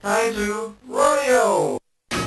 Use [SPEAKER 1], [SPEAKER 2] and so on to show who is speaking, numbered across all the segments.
[SPEAKER 1] I do. Royal!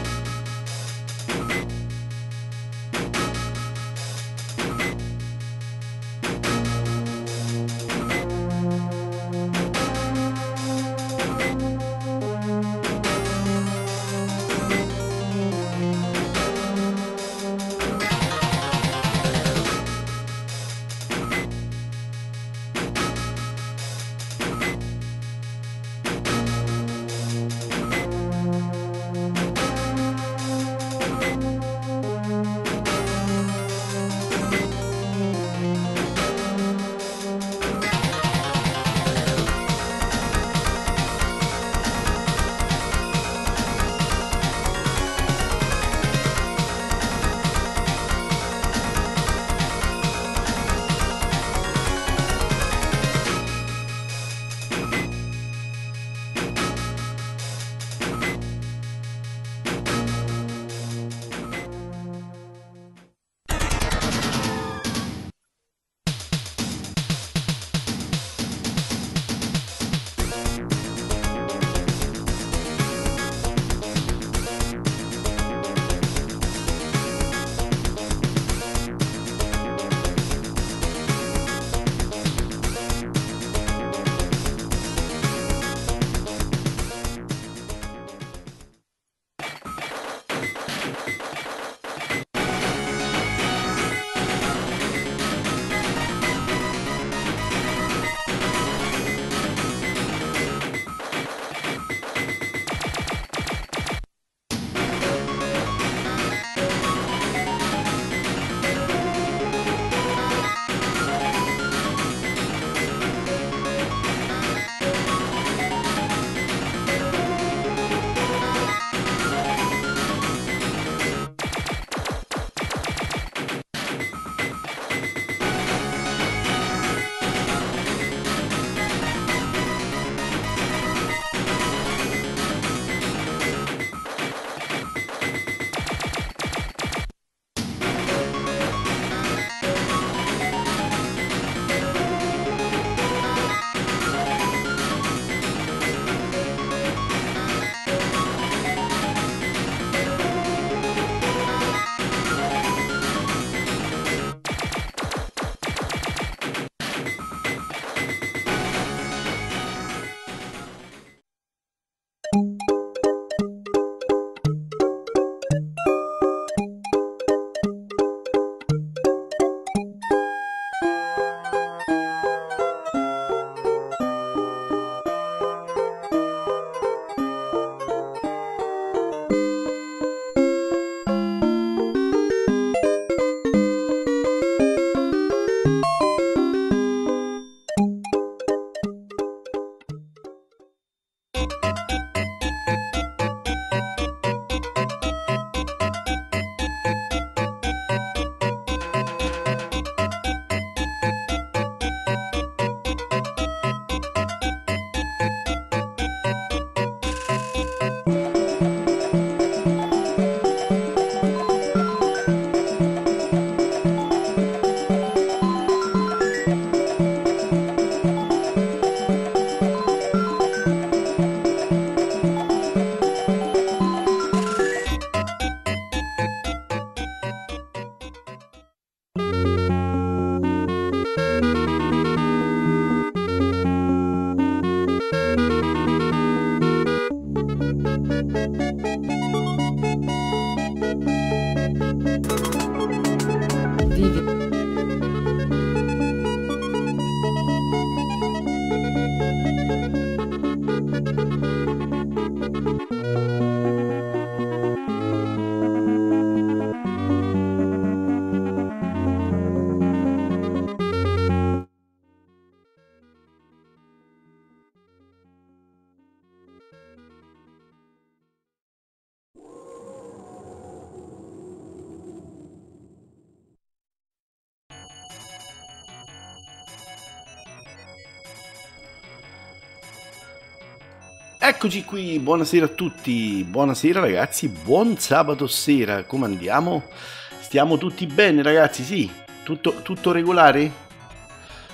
[SPEAKER 2] Eccoci qui, buonasera a tutti, buonasera ragazzi, buon sabato sera, come andiamo? Stiamo tutti bene ragazzi, sì? Tutto regolare?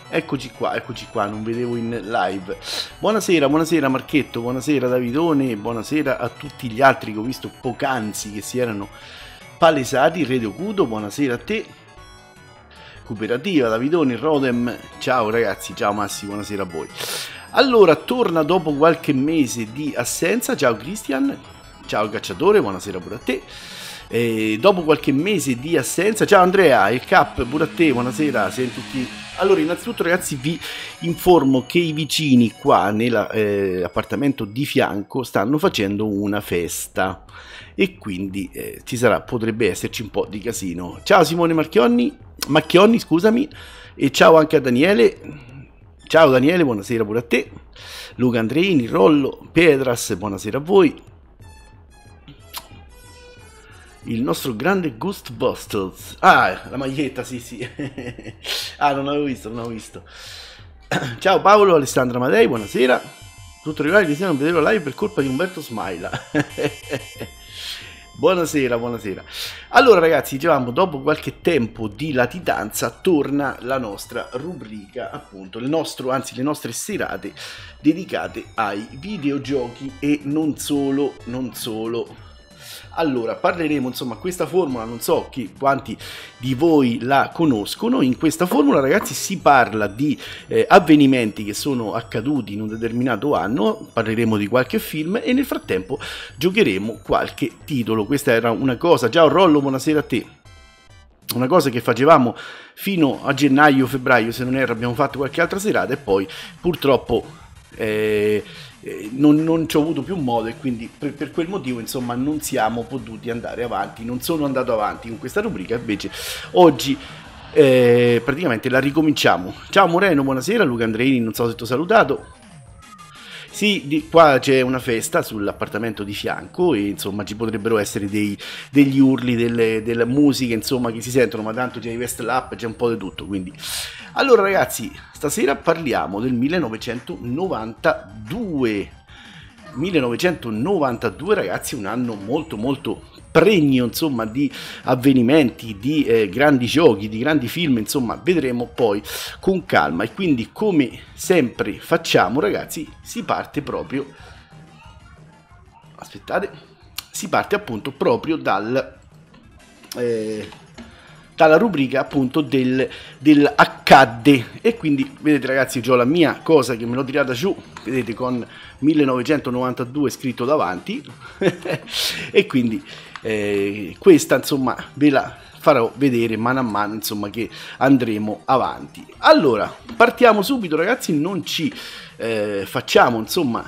[SPEAKER 2] eccoci qua, non vedevo in live. Buonasera, buonasera Marchetto, buonasera Davidone, buonasera a tutti gli altri che ho visto poc'anzi che si erano palesati. Rede Ocudo, buonasera a te. Cooperativa, Davidone, Rodem, ciao ragazzi, ciao Massi, buonasera a voi. Allora, torna dopo qualche mese di assenza, ciao Christian, ciao Cacciatore, buonasera pure a te. Dopo qualche mese di assenza, ciao Andrea, il Cap, pure a te, buonasera, siete tutti... Allora, innanzitutto ragazzi vi informo che i vicini qua nell'appartamento di fianco stanno facendo una festa e quindi potrebbe esserci un po' di casino. Ciao Simone Macchionni, scusami, e ciao anche a Daniele. Ciao Daniele, buonasera pure a te. Luca Andreini, Rollo, Pedras, buonasera a voi. Il nostro grande Ghostbusters. Ah, la maglietta, sì. Ah, non avevo visto. Ciao Paolo, Alessandra Madei, buonasera. Tutto rivale di non vederlo live per colpa di Umberto Smaila. Buonasera. Allora ragazzi, dicevamo, dopo qualche tempo di latitanza torna la nostra rubrica, appunto, le nostre serate dedicate ai videogiochi e non solo. Allora, parleremo, insomma, questa formula, non so quanti di voi la conoscono. In questa formula, ragazzi, si parla di avvenimenti che sono accaduti in un determinato anno, parleremo di qualche film e nel frattempo giocheremo qualche titolo. Questa era una cosa, ciao Rollo, buonasera a te. Una cosa che facevamo fino a gennaio-febbraio, se non erro, abbiamo fatto qualche altra serata e poi purtroppo... non ci ho avuto più modo e quindi per quel motivo insomma non siamo potuti andare avanti, non sono andato avanti con questa rubrica. Invece oggi praticamente la ricominciamo. Ciao Moreno, buonasera. Luca Andreini, non so se ti ho salutato. Sì, qua c'è una festa sull'appartamento di fianco e insomma ci potrebbero essere degli urli, delle musiche insomma che si sentono, ma tanto c'è i Westlap, c'è un po' di tutto, quindi... Allora ragazzi, stasera parliamo del 1992. 1992 ragazzi, un anno molto pregno insomma di avvenimenti, di grandi giochi, di grandi film, insomma vedremo poi con calma. E quindi come sempre facciamo ragazzi, si parte appunto proprio dalla rubrica appunto del accadde. E quindi vedete ragazzi, ho la mia cosa che me l'ho tirata giù, vedete, con 1992 scritto davanti e quindi questa insomma ve la farò vedere mano a mano insomma che andremo avanti. Allora partiamo subito ragazzi, non ci facciamo insomma...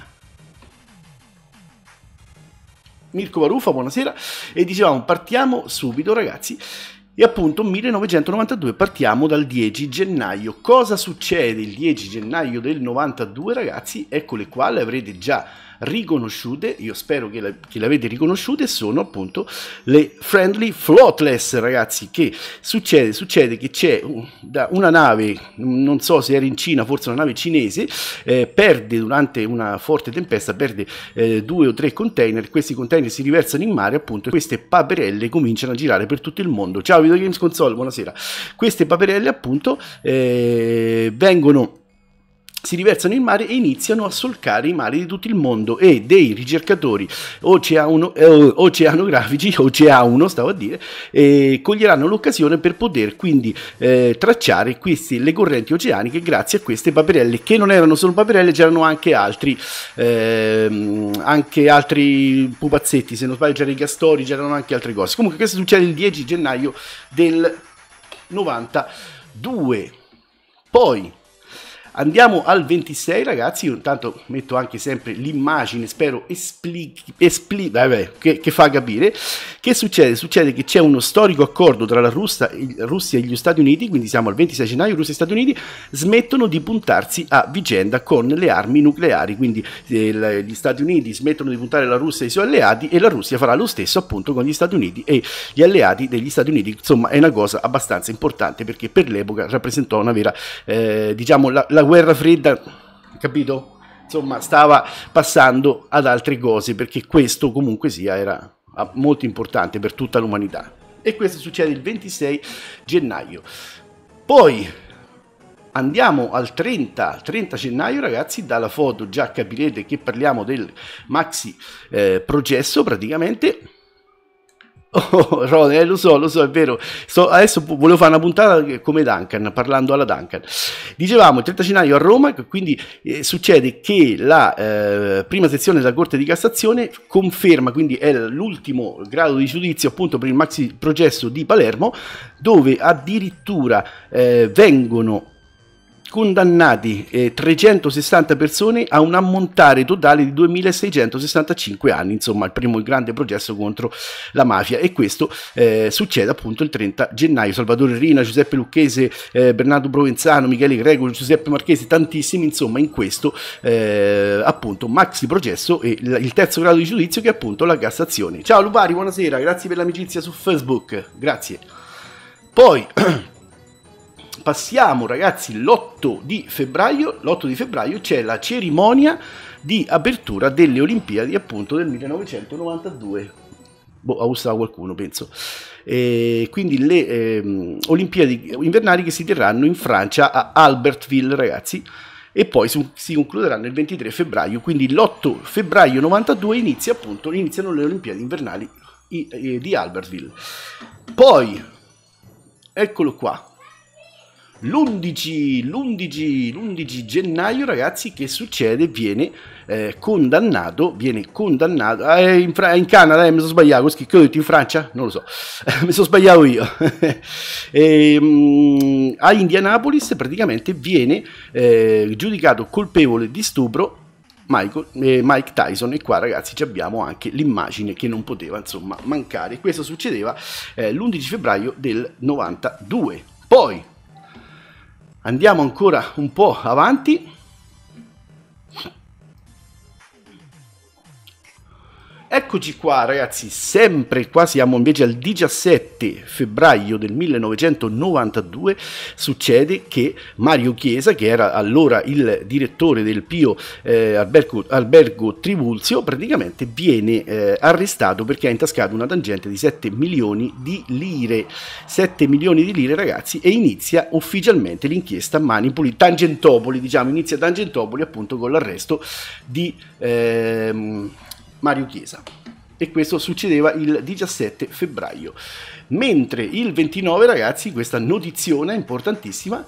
[SPEAKER 2] Mirko Varufa, buonasera. E dicevamo partiamo subito ragazzi. E appunto 1992, partiamo dal 10 gennaio. Cosa succede il 10 gennaio del 92 ragazzi? Eccole qua, le avrete già riconosciute, io spero che le avete riconosciute. Sono appunto le Friendly Flotless ragazzi. Che succede che c'è una nave, non so se era in Cina, forse una nave cinese, perde durante una forte tempesta, perde 2 o 3 container. Questi container si riversano in mare appunto e queste paperelle cominciano a girare per tutto il mondo. Ciao Video Games Console, buonasera. Queste paperelle appunto si riversano in mare e iniziano a solcare i mari di tutto il mondo, e dei ricercatori oceanografici, coglieranno l'occasione per poter quindi tracciare le correnti oceaniche grazie a queste paperelle, che non erano solo paperelle, c'erano anche altri pupazzetti, se non sbaglio c'erano i castori, c'erano anche altre cose. Comunque questo succede il 10 gennaio del 92. Poi andiamo al 26 ragazzi, io intanto metto anche sempre l'immagine, spero che fa capire. Che succede? Succede che c'è uno storico accordo tra la Russia e gli Stati Uniti, quindi siamo al 26 gennaio, Russia e Stati Uniti smettono di puntarsi a vicenda con le armi nucleari, quindi gli Stati Uniti smettono di puntare la Russia ai suoi alleati e la Russia farà lo stesso appunto con gli Stati Uniti e gli alleati degli Stati Uniti. Insomma è una cosa abbastanza importante perché per l'epoca rappresentò una vera, diciamo, la guerra fredda, capito? Insomma stava passando ad altre cose, perché questo comunque sia era molto importante per tutta l'umanità. E questo succede il 26 gennaio. Poi andiamo al 30 gennaio, ragazzi. Dalla foto già capirete che parliamo del maxi processo praticamente. Oh, Ron, lo so, è vero. Adesso volevo fare una puntata come Duncan, parlando alla Duncan. Dicevamo il 30 gennaio a Roma, quindi succede che la prima sezione della Corte di Cassazione conferma, quindi è l'ultimo grado di giudizio appunto per il maxi processo di Palermo, dove addirittura vengono condannati 360 persone a un ammontare totale di 2665 anni, insomma il primo grande processo contro la mafia, e questo succede appunto il 30 gennaio. Salvatore Rina, Giuseppe Lucchese, Bernardo Provenzano, Michele Greco, Giuseppe Marchesi, tantissimi, insomma in questo appunto maxi processo e il terzo grado di giudizio, che è appunto la Cassazione. Ciao Lupari, buonasera, grazie per l'amicizia su Facebook, grazie. Poi passiamo, ragazzi, l'8 di febbraio c'è la cerimonia di apertura delle Olimpiadi appunto del 1992. Boh, ha usato qualcuno, penso. Quindi le Olimpiadi invernali che si terranno in Francia a Albertville, ragazzi, e poi si concluderanno il 23 febbraio, quindi l'8 febbraio 92 iniziano le Olimpiadi invernali di Albertville. Poi, eccolo qua. L'11 gennaio, ragazzi, che succede? Viene condannato in Canada, mi sono sbagliato, che ho detto in Francia? Non lo so, mi sono sbagliato io. A Indianapolis praticamente viene giudicato colpevole di stupro Mike Tyson, e qua, ragazzi, abbiamo anche l'immagine che non poteva insomma mancare. Questo succedeva l'11 febbraio del 92. Poi andiamo ancora un po' avanti. Eccoci qua, ragazzi, sempre qua siamo invece al 17 febbraio del 1992, succede che Mario Chiesa, che era allora il direttore del Pio Albergo Trivulzio, praticamente viene arrestato perché ha intascato una tangente di 7 milioni di lire, 7 milioni di lire, ragazzi, e inizia ufficialmente l'inchiesta Manipoli, Tangentopoli, diciamo, inizia Tangentopoli appunto con l'arresto di Mario Chiesa, e questo succedeva il 17 febbraio. Mentre il 29, ragazzi, questa notizione importantissima,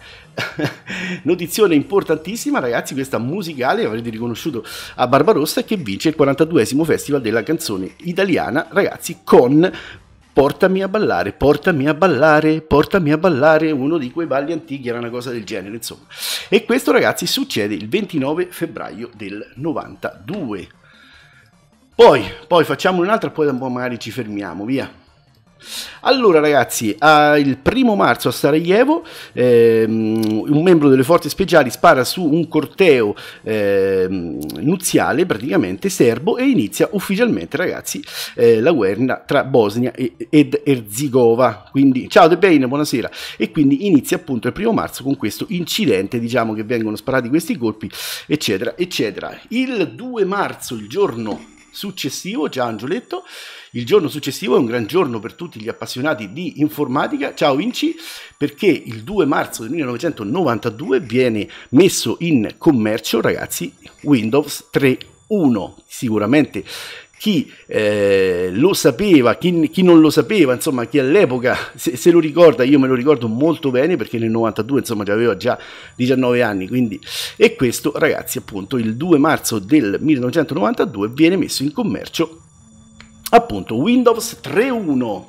[SPEAKER 2] ragazzi, questa musicale, avrete riconosciuto a Barbarossa, che vince il 42esimo Festival della canzone italiana, ragazzi, con Portami a ballare, portami a ballare, portami a ballare, uno di quei balli antichi, era una cosa del genere, insomma. E questo, ragazzi, succede il 29 febbraio del 92. Poi facciamo un'altra, poi magari ci fermiamo, via. Allora, ragazzi, il 1 marzo a Sarajevo un membro delle forze speciali spara su un corteo nuziale praticamente serbo, e inizia ufficialmente, ragazzi, la guerra tra Bosnia ed Erzegovina. Quindi, ciao De Bane, buonasera. E quindi inizia appunto il 1 marzo con questo incidente, diciamo, che vengono sparati questi colpi, eccetera, eccetera. Il 2 marzo, il giorno successivo, ciao Angioletto, il giorno successivo è un gran giorno per tutti gli appassionati di informatica, ciao Vinci, perché il 2 marzo del 1992 viene messo in commercio, ragazzi, Windows 3.1. Sicuramente chi lo sapeva, chi non lo sapeva, insomma, chi all'epoca se lo ricorda, io me lo ricordo molto bene perché nel 92 insomma aveva già 19 anni, quindi, e questo, ragazzi, appunto il 2 marzo del 1992 viene messo in commercio appunto Windows 3.1.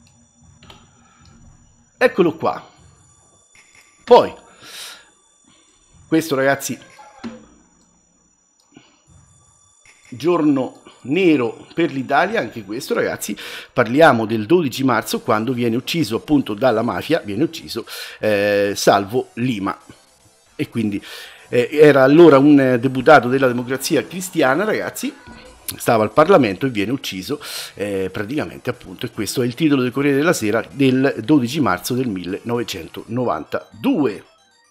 [SPEAKER 2] Eccolo qua. Poi questo, ragazzi, giorno nero per l'Italia, anche questo, ragazzi, parliamo del 12 marzo, quando viene ucciso appunto dalla mafia, viene ucciso Salvo Lima, e quindi era allora un deputato della Democrazia Cristiana, ragazzi, stava al Parlamento e viene ucciso praticamente, appunto, e questo è il titolo del Corriere della Sera del 12 marzo del 1992.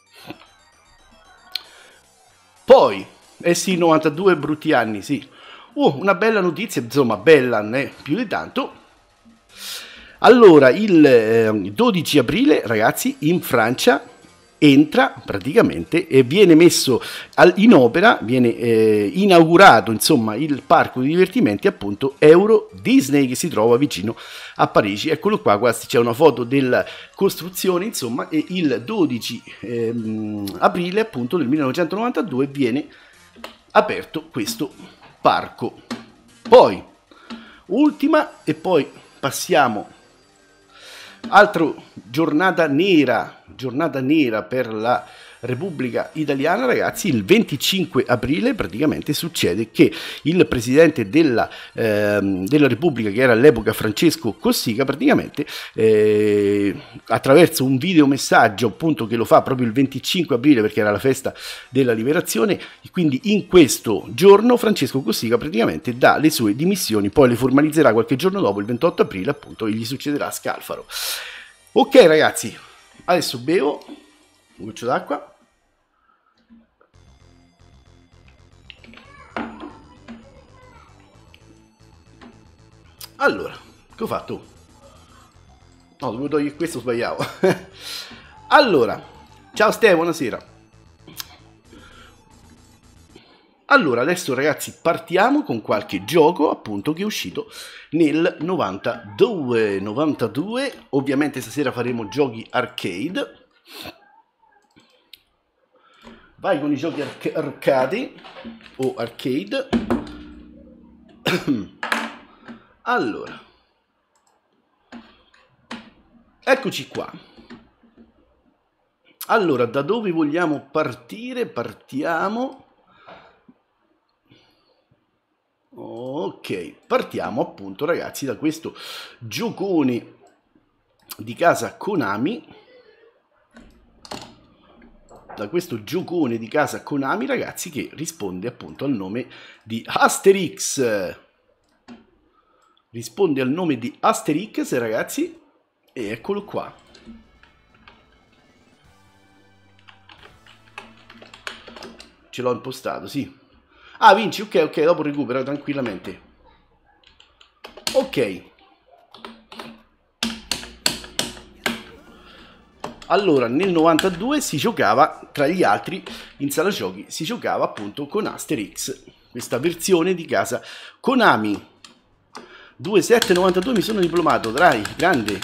[SPEAKER 2] Poi, sì, 92 brutti anni, sì. Una bella notizia, insomma, bella, più di tanto. Allora, il 12 aprile, ragazzi, in Francia entra praticamente e viene messo in opera, viene inaugurato insomma il parco di divertimenti appunto Euro Disney, che si trova vicino a Parigi. Eccolo qua, c'è una foto della costruzione insomma, e il 12 aprile appunto del 1992 viene aperto questo parco. Poi ultima, e poi passiamo, altra giornata nera per la Repubblica Italiana, ragazzi. Il 25 aprile praticamente succede che il presidente della Repubblica, che era all'epoca Francesco Cossiga, praticamente attraverso un videomessaggio appunto che lo fa proprio il 25 aprile perché era la festa della liberazione, quindi in questo giorno Francesco Cossiga praticamente dà le sue dimissioni, poi le formalizzerà qualche giorno dopo, il 28 aprile appunto, e gli succederà Scalfaro. Ok ragazzi, adesso bevo un goccio d'acqua. Allora, che ho fatto? No, dovevo togliere questo, sbagliavo. Allora, ciao Ste, buonasera. Allora, adesso ragazzi partiamo con qualche gioco appunto che è uscito nel 92. Ovviamente stasera faremo giochi arcade. Vai con i giochi arcade o arcade. Allora, eccoci qua. Allora, da dove vogliamo partire? Partiamo. Ok, partiamo appunto ragazzi da questo giocone di casa Konami. Ragazzi, che risponde appunto al nome di Asterix. Risponde al nome di Asterix, ragazzi, e eccolo qua. Ce l'ho impostato, sì. Ah, vinci, ok, dopo recupero tranquillamente. Ok. Allora, nel 92 si giocava, tra gli altri, in sala giochi, si giocava appunto con Asterix, questa versione di casa Konami. 2792 mi sono diplomato, dai, grande.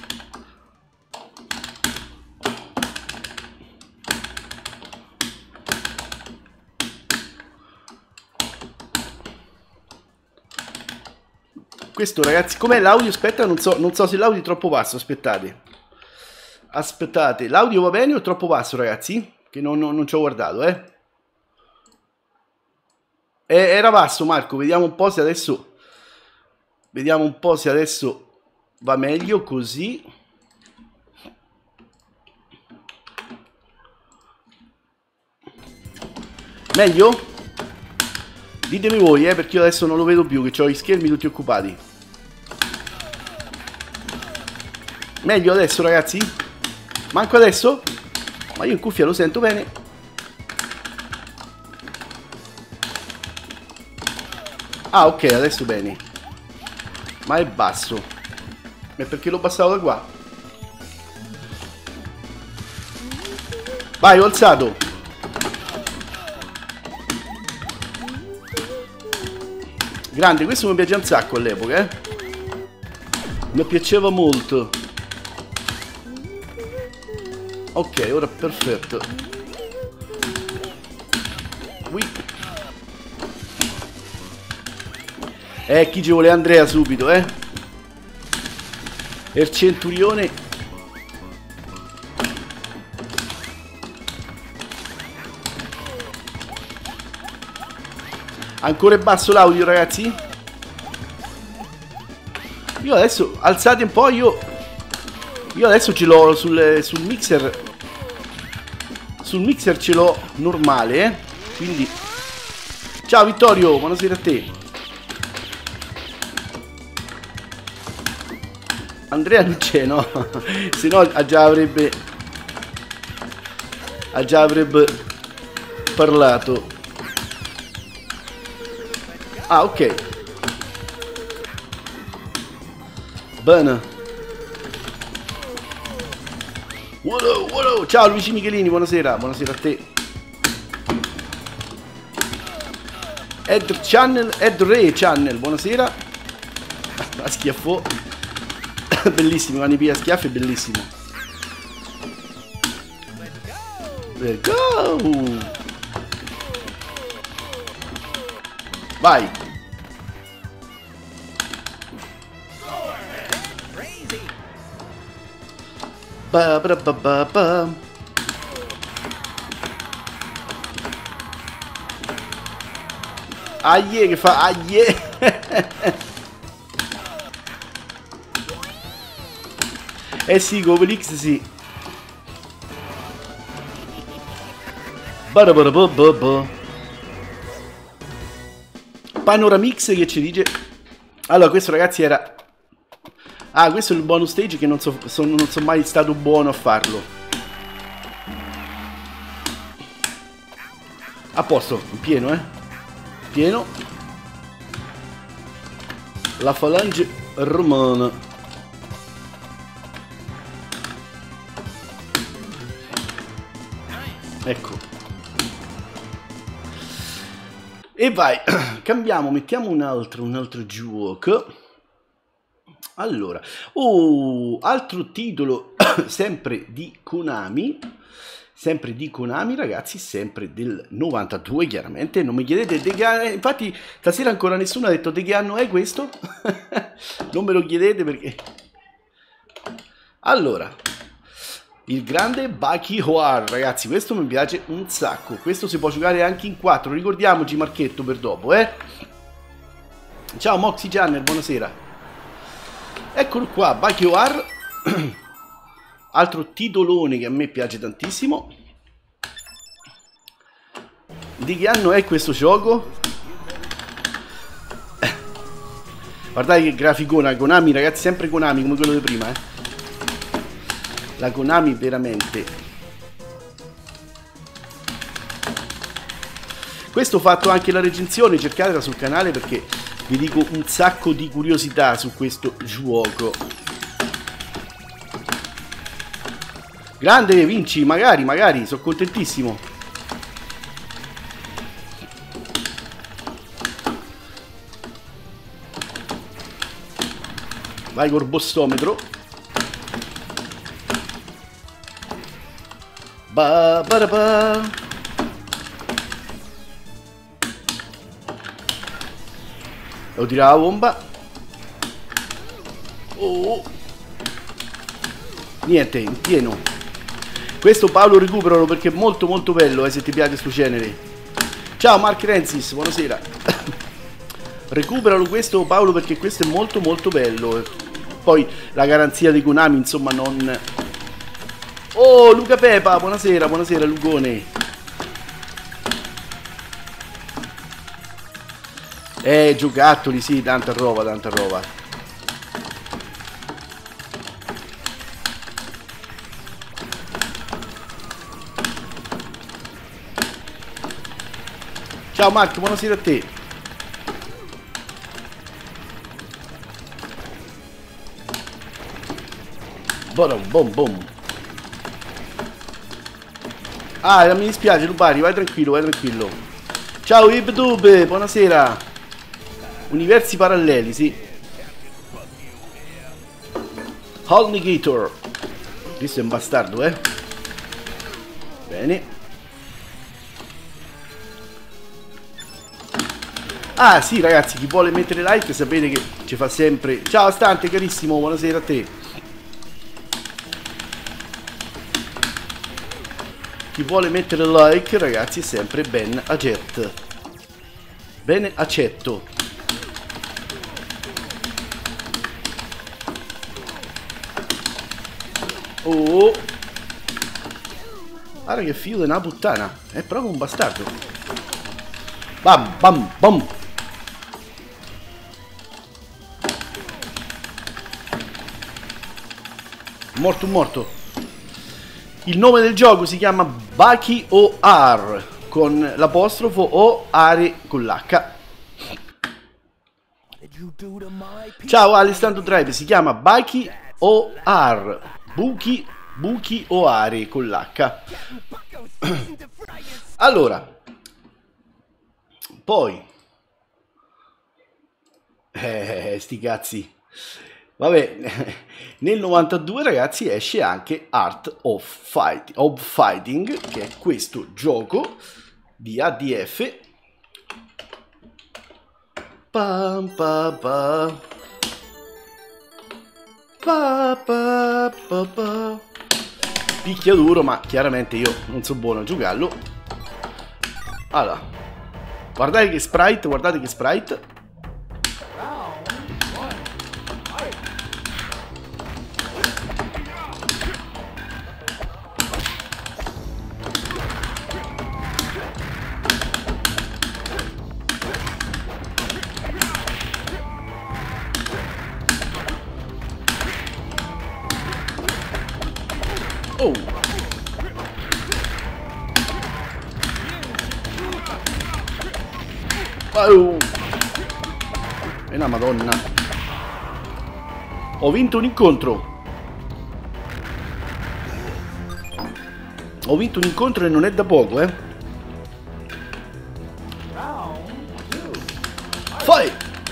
[SPEAKER 2] Questo ragazzi, com'è l'audio? Aspetta, non so se l'audio è troppo basso, aspettate, l'audio va bene o è troppo basso ragazzi? Che non ci ho guardato, Era basso Marco, vediamo un po' se adesso va meglio così. Meglio? Ditemi voi, perché io adesso non lo vedo più, che ho gli schermi tutti occupati. Meglio adesso, ragazzi? Manco adesso? Ma io in cuffia lo sento bene. Ah, ok, adesso bene. Ma è basso. È perché l'ho abbassato da qua. Vai, ho alzato. Grande, questo mi piace un sacco all'epoca, mi piaceva molto. Ok, ora perfetto. Chi ci vuole Andrea subito, Il centurione. Ancora è basso l'audio, ragazzi? Io adesso, alzate un po', io adesso ce l'ho sul mixer. Sul mixer ce l'ho normale, quindi. Ciao Vittorio, buonasera a te. Andrea non c'è, no? Se no già avrebbe parlato. Ah, ok. Bene. Ciao Luigi Michelini, buonasera, buonasera a te. Ed Re Channel, buonasera. La schiaffò. Bellissimo, quando piglia schiaffi è bellissimo. Let's go. Vai. Ba, ba, ba, ba, ba. Aie, che fa? Aie. Eh sì, come l'X sì. Panoramix che ci dice. Allora, questo ragazzi era... Ah, questo è il bonus stage che non so mai stato buono a farlo. A posto, in pieno, pieno. La falange romana. Ecco. E vai, cambiamo, mettiamo un altro gioco. Allora, altro titolo sempre di Konami, ragazzi, sempre del 92, chiaramente. Non mi chiedete di che, infatti stasera ancora nessuno ha detto di che anno è questo. Non me lo chiedete perché... Allora, il grande Baki Hoar, ragazzi, questo mi piace un sacco. Questo si può giocare anche in 4, ricordiamoci Marchetto per dopo, Ciao Moxie Channel, buonasera. Eccolo qua, Baki Hoar. Altro titolone che a me piace tantissimo. Di che anno è questo gioco? Guardate che graficona, Konami, ragazzi, sempre Konami come quello di prima, La Konami veramente. Questo ho fatto anche la recensione, cercatela sul canale perché vi dico un sacco di curiosità su questo gioco. Grande, vinci, magari, sono contentissimo. Vai col bossometro. Ba ba da ba. Devo tirare la bomba. Oh. Niente, in pieno. Questo Paolo recuperalo perché è molto molto bello, se ti piace sto genere. Ciao Mark Rensis, buonasera. Recuperalo questo Paolo perché questo è molto molto bello. Poi la garanzia di Konami, insomma, non... Oh, Luca Pepa, buonasera, buonasera Lugone. Giocattoli, sì, tanta roba, tanta roba. Ciao Marco, buonasera a te. Bom bom. Ah, mi dispiace Lubari, vai tranquillo, vai tranquillo. Ciao Ibdube, buonasera. Universi paralleli, sì. Hall Negator. Questo è un bastardo, Bene. Ah, sì, ragazzi, chi vuole mettere like sapete che ci fa sempre... Ciao, Stante, carissimo, buonasera a te. Chi vuole mettere like, ragazzi, è sempre ben accetto. Bene accetto. Oh, guarda che figlio di una puttana. È proprio un bastardo. Bam bam bam. Morto. Il nome del gioco si chiama Baki Hoar con l'apostrofo O are con l'H. Ciao Alessandro Drive, si chiama Baki Hoar. Buki buchi o aree con l'H. Allora, poi sti cazzi. Vabbè, nel 92 ragazzi esce anche Art of Fighting, che è questo gioco di ADF. Pam pa pa. Pa pa pa pa. Picchiaduro, ma chiaramente io non so buono a giocarlo. Allora, guardate che sprite, guardate che sprite. Oh! Oh! E una madonna! Ho vinto un incontro! Ho vinto un incontro e non è da poco, eh! Fai!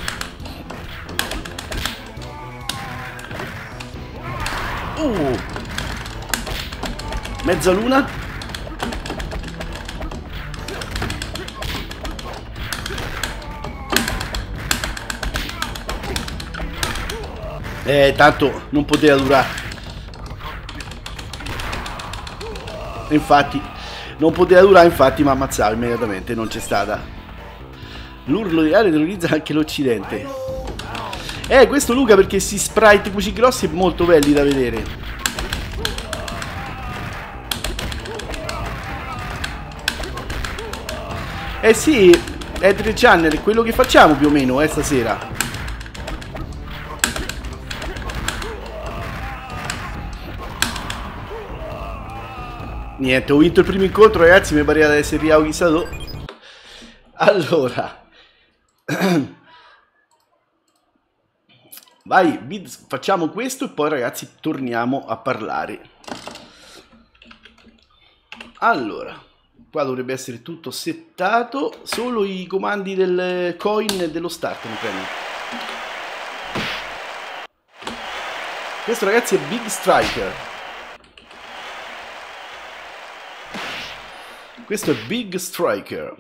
[SPEAKER 2] Mezzaluna. Tanto non poteva durare. Infatti, non poteva durare, infatti mi ammazzava immediatamente, non c'è stata. L'urlo di aria terrorizza anche l'Occidente. Questo Luca perché si sprite così grossi e molto belli da vedere. Eh sì, è 3 channel, è quello che facciamo più o meno stasera. Niente, ho vinto il primo incontro ragazzi, mi pareva di essere Ryao Kisato. Allora vai, facciamo questo e poi ragazzi torniamo a parlare. Allora, qua dovrebbe essere tutto settato, solo i comandi del coin e dello start mi prendo. Questo ragazzi è Big Striker. Questo è Big Striker.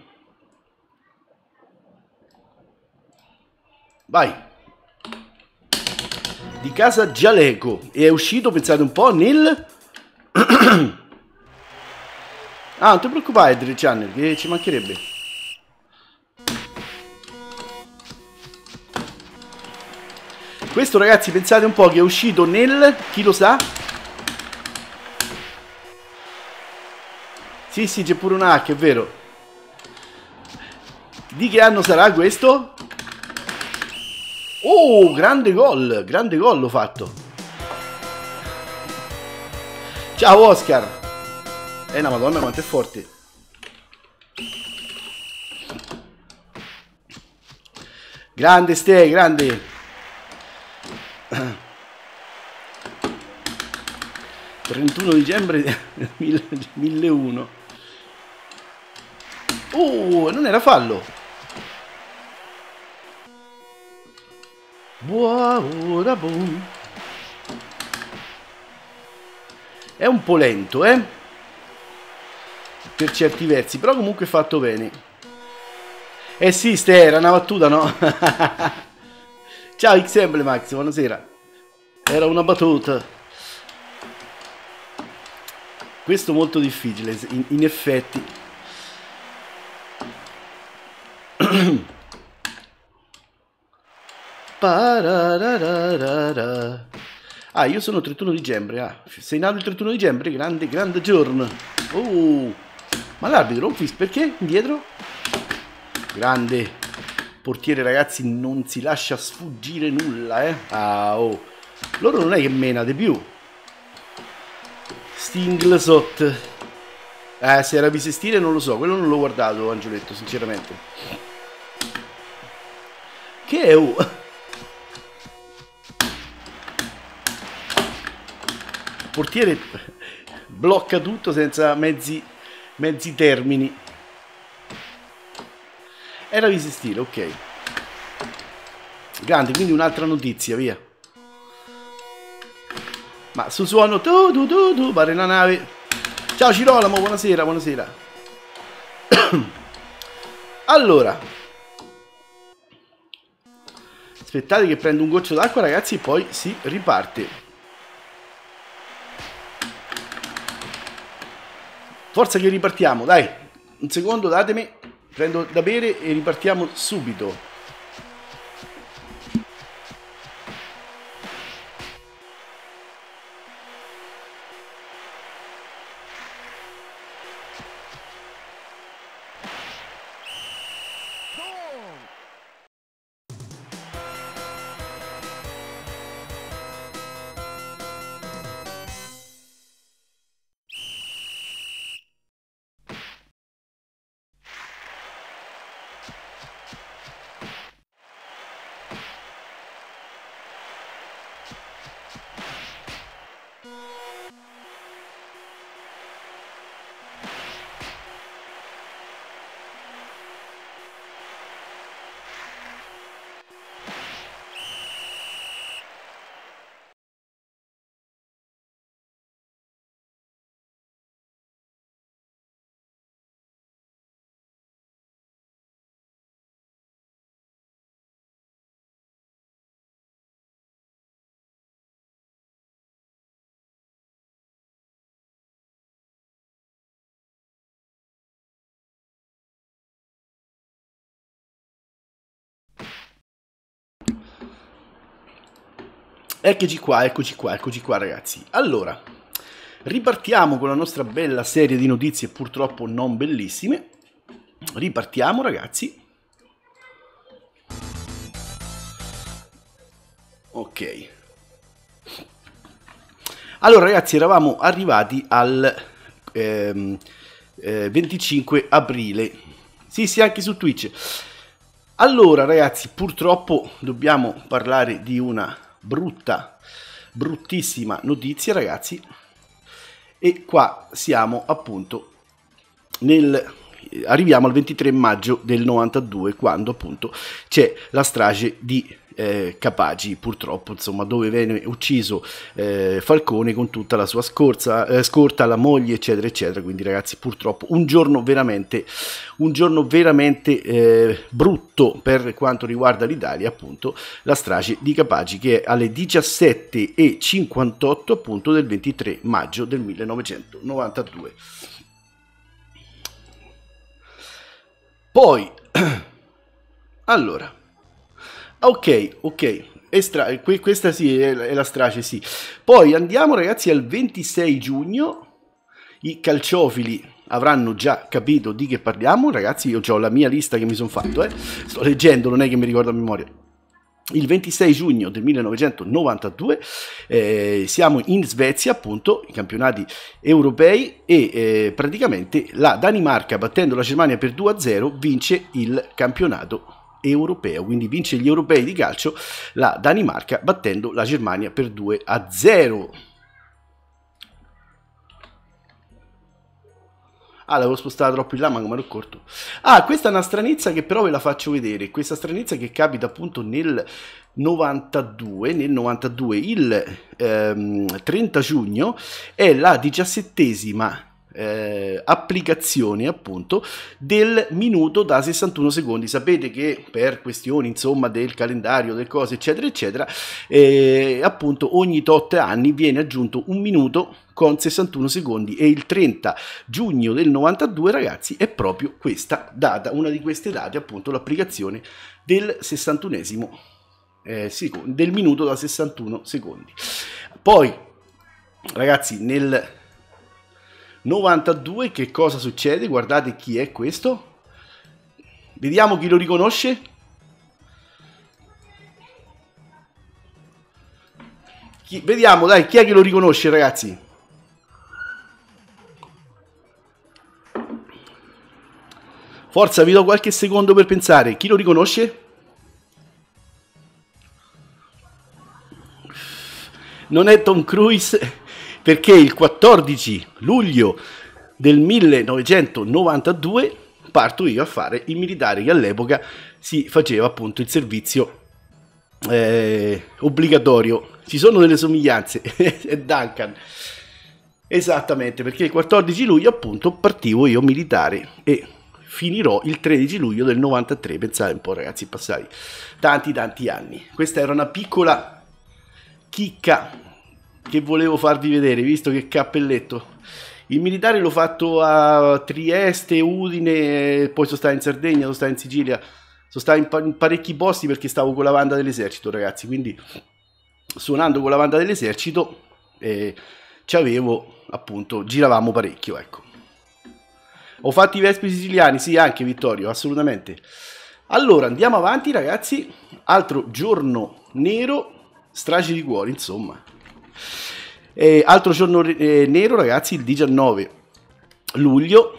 [SPEAKER 2] Vai. Di casa Gialeco. E è uscito, pensate un po', nel... Ah, non ti preoccupare, 3 channel, che ci mancherebbe. Questo ragazzi, pensate un po' che è uscito nel... Chi lo sa? Sì, sì, c'è pure un H, è vero. Di che anno sarà questo? Oh, grande gol l'ho fatto. Ciao Oscar. Una madonna quanto è forte. Grande Ste, grande. ...31 dicembre 1001. Non era fallo. È un po' lento, per certi versi, però comunque fatto bene. Sì, Ste, era una battuta, no? Ciao Xemblemax, buonasera. Era una battuta. Questo molto difficile, in effetti. Ah, io sono 31 dicembre. Ah, sei nato il 31 dicembre? Grande, grande giorno. Ma l'arbitro, un fischio, perché? Indietro? Grande. Portiere, ragazzi, non si lascia sfuggire nulla, Ah, oh. Loro non è che menate più. Stinglesot. Se era bisestile non lo so, quello non l'ho guardato, Angioletto, sinceramente. Che è? Portiere blocca tutto senza mezzi termini. Era Visi Stile, ok. Grande, quindi un'altra notizia, via. Ma su suono tu pare la nave. Ciao Cirolamo, buonasera, buonasera. Allora, aspettate che prendo un goccio d'acqua, ragazzi, e poi si riparte. Forza che ripartiamo, dai. Un secondo, datemi. Prendo da bere e ripartiamo subito. Eccoci qua ragazzi. Allora, ripartiamo con la nostra bella serie di notizie, purtroppo non bellissime. Ripartiamo ragazzi. Ok. Allora ragazzi, eravamo arrivati al 25 aprile. Sì, anche su Twitch. Allora ragazzi, purtroppo dobbiamo parlare di una bruttissima notizia ragazzi, e qua siamo appunto arriviamo al 23 maggio del 92, quando appunto c'è la strage di Capaci, purtroppo, insomma, dove viene ucciso Falcone con tutta la sua scorta, la moglie, eccetera eccetera. Quindi ragazzi, purtroppo un giorno veramente brutto per quanto riguarda l'Italia, appunto la strage di Capaci, che è alle 17:58 appunto del 23 maggio del 1992. Poi allora, ok, questa sì è la strage, sì. Poi andiamo ragazzi al 26 giugno. I calciofili avranno già capito di che parliamo, ragazzi. Io ho la mia lista che mi sono fatto, sto leggendo, non è che mi ricordo a memoria. Il 26 giugno del 1992 siamo in Svezia, appunto, i campionati europei, e praticamente la Danimarca, battendo la Germania per 2-0, vince il campionato europeo. Quindi vince gli europei di calcio la Danimarca, battendo la Germania per 2-0. Ah, l'avevo spostata troppo in là, ma come ero corto. Ah, questa è una stranezza che però ve la faccio vedere. Questa stranezza che capita appunto nel 92, il 30 giugno, è la 17ª applicazione appunto del minuto da 61 secondi. Sapete che per questioni insomma del calendario, delle cose eccetera eccetera, appunto ogni tot anni viene aggiunto un minuto con 61 secondi, e il 30 giugno del 92 ragazzi è proprio questa data, una di queste date, appunto l'applicazione del 61esimo del minuto da 61 secondi. Poi ragazzi, nel 92 che cosa succede? Guardate chi è questo, vediamo chi lo riconosce. Vediamo, dai, chi è che lo riconosce ragazzi? Forza, vi do qualche secondo per pensare. Chi lo riconosce? Non è Tom Cruise, perché il 14 luglio del 1992 parto io a fare il militare, che all'epoca si faceva appunto il servizio obbligatorio. Ci sono delle somiglianze. È Duncan, esattamente, perché il 14 luglio appunto partivo io militare e finirò il 13 luglio del 93. Pensate un po', ragazzi, passati tanti anni. Questa era una piccola chicca che volevo farvi vedere, visto che cappelletto. Il militare l'ho fatto a Trieste, Udine, poi sono stato in Sardegna, sono stato in Sicilia, sono stato in parecchi posti perché stavo con la banda dell'esercito, ragazzi. Quindi suonando con la banda dell'esercito c'avevo appunto, giravamo parecchio, ecco. Ho fatto i Vespi siciliani, sì, anche Vittorio, assolutamente. Allora andiamo avanti, ragazzi. Altro giorno nero, strage di cuori, insomma. Altro giorno nero, ragazzi, il 19 luglio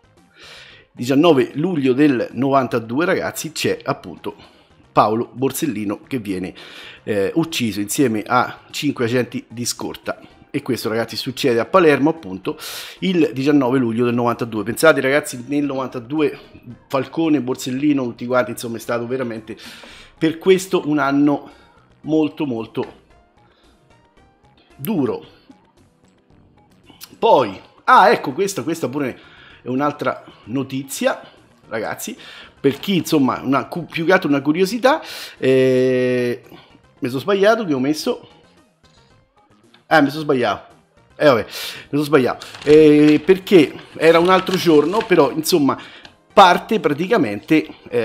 [SPEAKER 2] del 92, ragazzi, c'è appunto Paolo Borsellino che viene ucciso insieme a 5 agenti di scorta. E questo, ragazzi, succede a Palermo appunto il 19 luglio del 92. Pensate, ragazzi, nel 92 Falcone, Borsellino, tutti quanti, insomma, è stato veramente per questo un anno molto duro. Poi, ecco, questa pure è un'altra notizia, ragazzi, per chi, insomma, più che altro una curiosità. Mi sono sbagliato, che ho messo... mi sono sbagliato. Vabbè, mi sono sbagliato. Perché era un altro giorno, però, insomma, parte praticamente...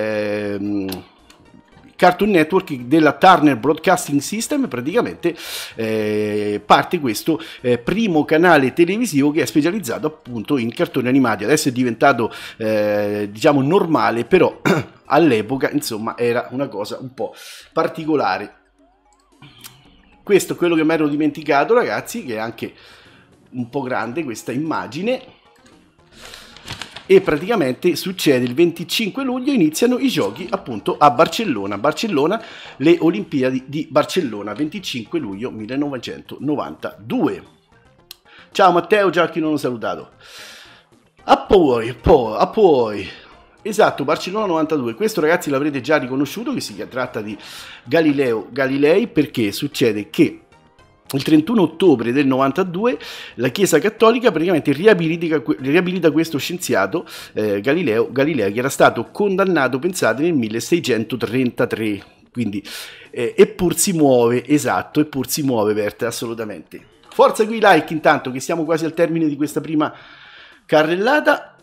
[SPEAKER 2] Cartoon Network della Turner Broadcasting System, praticamente parte questo primo canale televisivo che è specializzato appunto in cartoni animati. Adesso è diventato diciamo normale, però all'epoca insomma era una cosa un po' particolare. Questo è quello che mi ero dimenticato, ragazzi, che è anche un po' grande questa immagine. E praticamente succede il 25 luglio, iniziano i giochi appunto a Barcellona, le Olimpiadi di Barcellona, 25 luglio 1992. Ciao Matteo, ciao a chi non ho salutato. A poi, esatto, Barcellona 92, questo, ragazzi, l'avrete già riconosciuto, che si tratta di Galileo Galilei, perché succede che il 31 ottobre del 92 la Chiesa Cattolica praticamente riabilita questo scienziato Galileo Galilei, che era stato condannato, pensate, nel 1633, quindi eppur si muove, esatto, eppur si muove, Berta, assolutamente. Forza qui like, intanto che siamo quasi al termine di questa prima carrellata.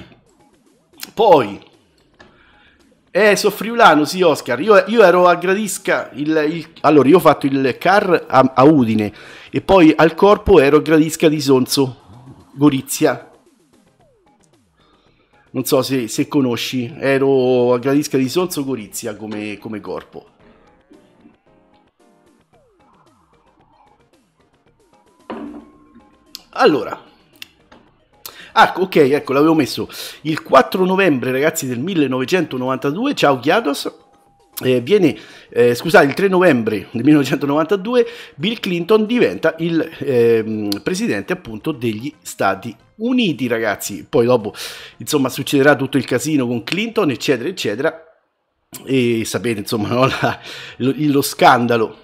[SPEAKER 2] Poi so friulano, sì, Oscar. Io ero a Gradisca. Allora, io ho fatto il CAR a Udine e poi al corpo ero a Gradisca di Sonzo, Gorizia. Non so se conosci. Ero a Gradisca di Sonzo, Gorizia come corpo. Allora. Ok, ecco, l'avevo messo il 4 novembre, ragazzi, del 1992. Ciao Chiados. Scusate, il 3 novembre del 1992 Bill Clinton diventa il presidente appunto degli Stati Uniti, ragazzi. Poi dopo, insomma, succederà tutto il casino con Clinton, eccetera, eccetera. E sapete, insomma, no? Lo scandalo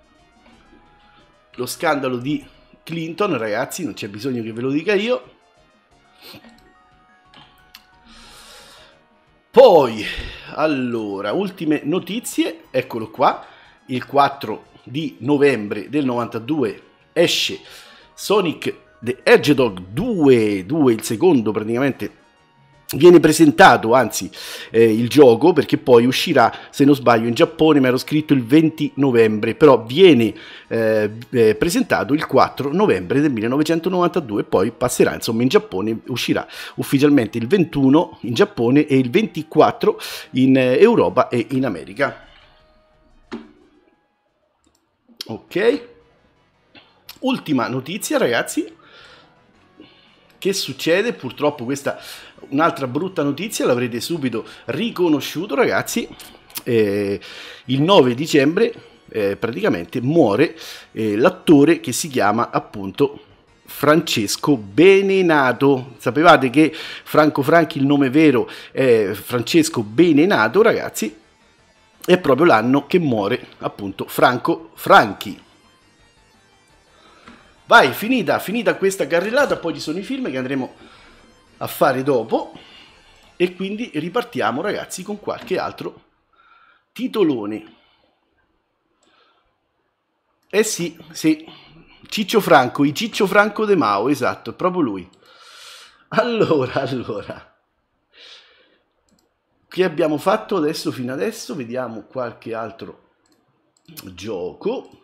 [SPEAKER 2] di Clinton, ragazzi, non c'è bisogno che ve lo dica io. Poi, allora, ultime notizie, eccolo qua, il 4 di novembre del 92 esce Sonic the Hedgehog 2, il secondo praticamente. Viene presentato, anzi, il gioco, perché poi uscirà, se non sbaglio, in Giappone, ma ero scritto il 20 novembre, però viene presentato il 4 novembre del 1992, poi passerà, insomma, in Giappone, uscirà ufficialmente il 21 in Giappone e il 24 in Europa e in America. Ok. Ultima notizia, ragazzi. Che succede? Purtroppo questa un'altra brutta notizia, l'avrete subito riconosciuto, ragazzi. Il 9 dicembre praticamente muore l'attore che si chiama appunto Francesco Benenato. Sapevate che Franco Franchi, il nome vero è Francesco Benenato, ragazzi, è proprio l'anno che muore appunto Franco Franchi. Vai, finita questa carrellata, poi ci sono i film che andremo a fare dopo e quindi ripartiamo, ragazzi, con qualche altro titolone. Eh sì, Ciccio Franco, i Ciccio Franco De Mao, esatto, è proprio lui. Allora, che abbiamo fatto adesso fino adesso? Vediamo qualche altro gioco.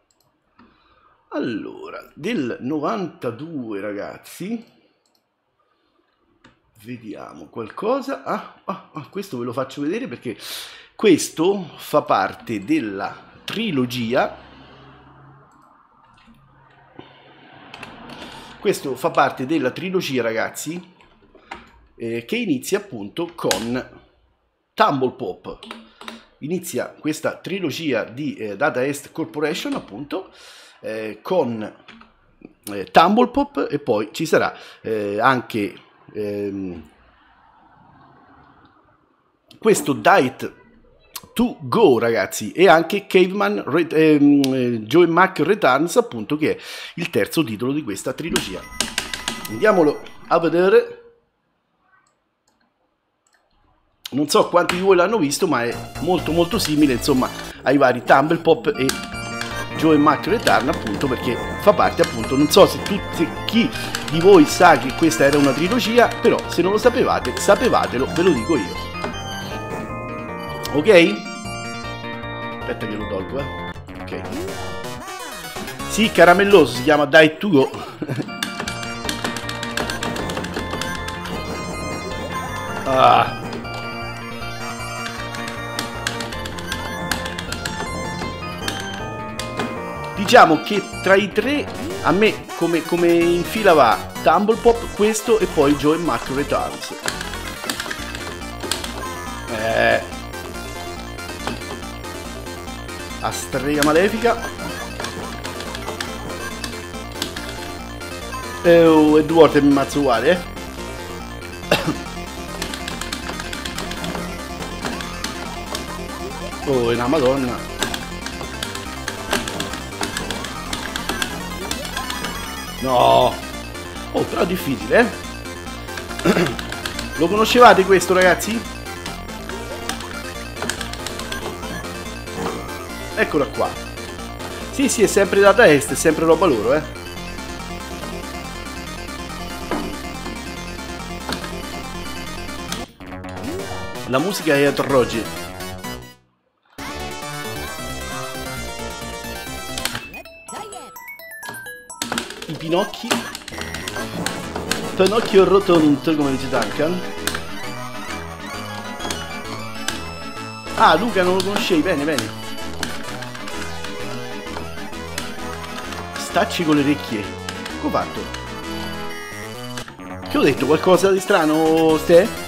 [SPEAKER 2] Allora, del 92, ragazzi, vediamo qualcosa. Questo ve lo faccio vedere perché questo fa parte della trilogia. Questo fa parte della trilogia, ragazzi, che inizia appunto con Tumble Pop. Inizia questa trilogia di Data East Corporation, appunto, con Tumble Pop, e poi ci sarà anche questo Diet to Go, ragazzi, e anche Caveman Joe Mac Returns, appunto, che è il terzo titolo di questa trilogia. Andiamolo a vedere. Non so quanti di voi l'hanno visto, ma è molto simile, insomma, ai vari Tumble Pop e Joe Mac Return, appunto, perché fa parte, appunto, non so se chi di voi sa che questa era una trilogia, però se non lo sapevate, sapevatelo, ve lo dico io. Ok? Aspetta che lo tolgo, ok. Sì, caramelloso, si chiama Diet to Go. Diciamo che tra i tre, a me come in fila va Tumble Pop, questo e poi Joe Mac Returns. A strega malefica. E due volte mi ammazzo uguale, Oh, è una madonna. No. Oh, però è difficile, Lo conoscevate questo, ragazzi? Eccola qua. Sì, è sempre Data East, è sempre roba loro, La musica è atroce. I Pinocchi. Pinocchio rotondo, come dice Duncan. Ah, Luca, non lo conoscevi, bene. Stacci con le orecchie. Come ho fatto? Che ho detto? Qualcosa di strano, Ste?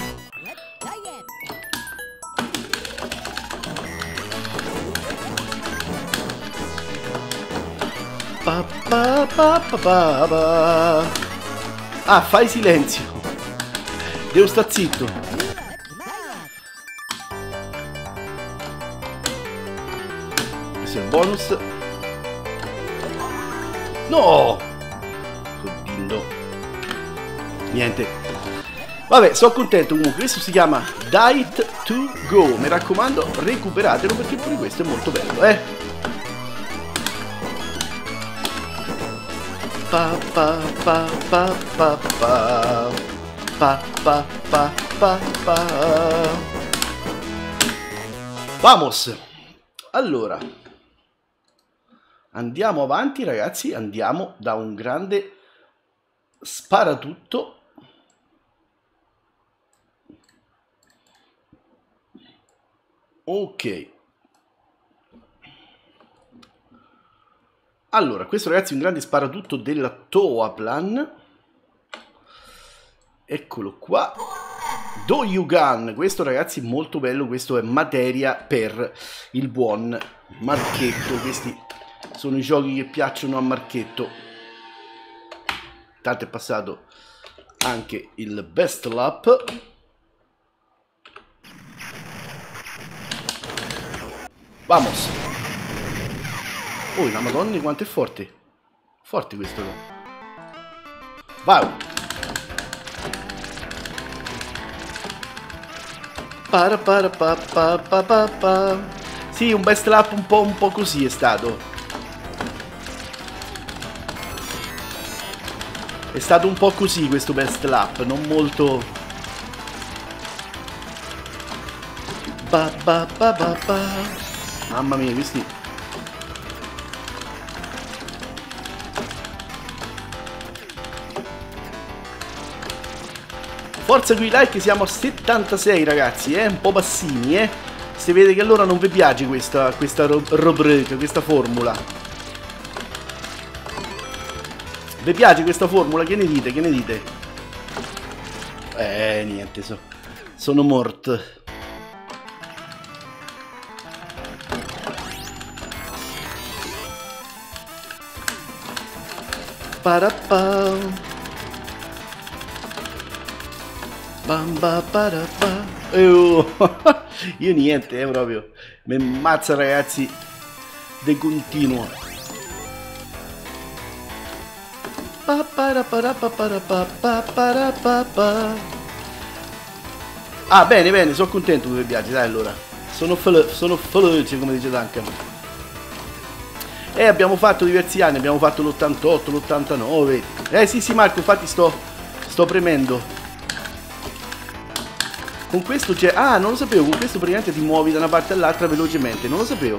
[SPEAKER 2] Ah, fai silenzio. Devo sta zitto. Questo è il bonus. No! Oddio. Niente. Vabbè, sono contento comunque. Questo si chiama Diet to Go. Mi raccomando, recuperatelo perché pure questo è molto bello, Vamos! Allora, andiamo avanti, ragazzi. Andiamo da un grande sparatutto. Ok. Allora, questo, ragazzi, è un grande sparatutto della Toaplan. Eccolo qua. Doyugan. Questo, ragazzi, molto bello. Questo è materia per il buon Marchetto. Questi sono i giochi che piacciono a Marchetto. Tanto è passato anche il best lap. Vamos. Oh, la madonna quanto è forte. Forte questo. Vai. Para para pa pa pa pa pa. Sì, un best lap un po' così è stato. È stato un po' così questo best lap, non molto. Ba ba ba ba ba. Mamma mia, questi. Forza con i like, siamo a 76 ragazzi, un po' bassini, Si vede che allora non vi piace questa rubrica, questa formula. Vi piace questa formula? Che ne dite? Che ne dite? Niente, sono morto. Parappa. Bamba parappa. Io niente, proprio. Mi ammazza ragazzi. De continuo. Ah, bene, bene, sono contento che vi piace, dai allora. Sono felice, come dice Duncan. Abbiamo fatto diversi anni, abbiamo fatto l'88, l'89. Sì, Marco, infatti sto premendo. Con questo c'è... Ah, non lo sapevo, con questo praticamente ti muovi da una parte all'altra velocemente, non lo sapevo.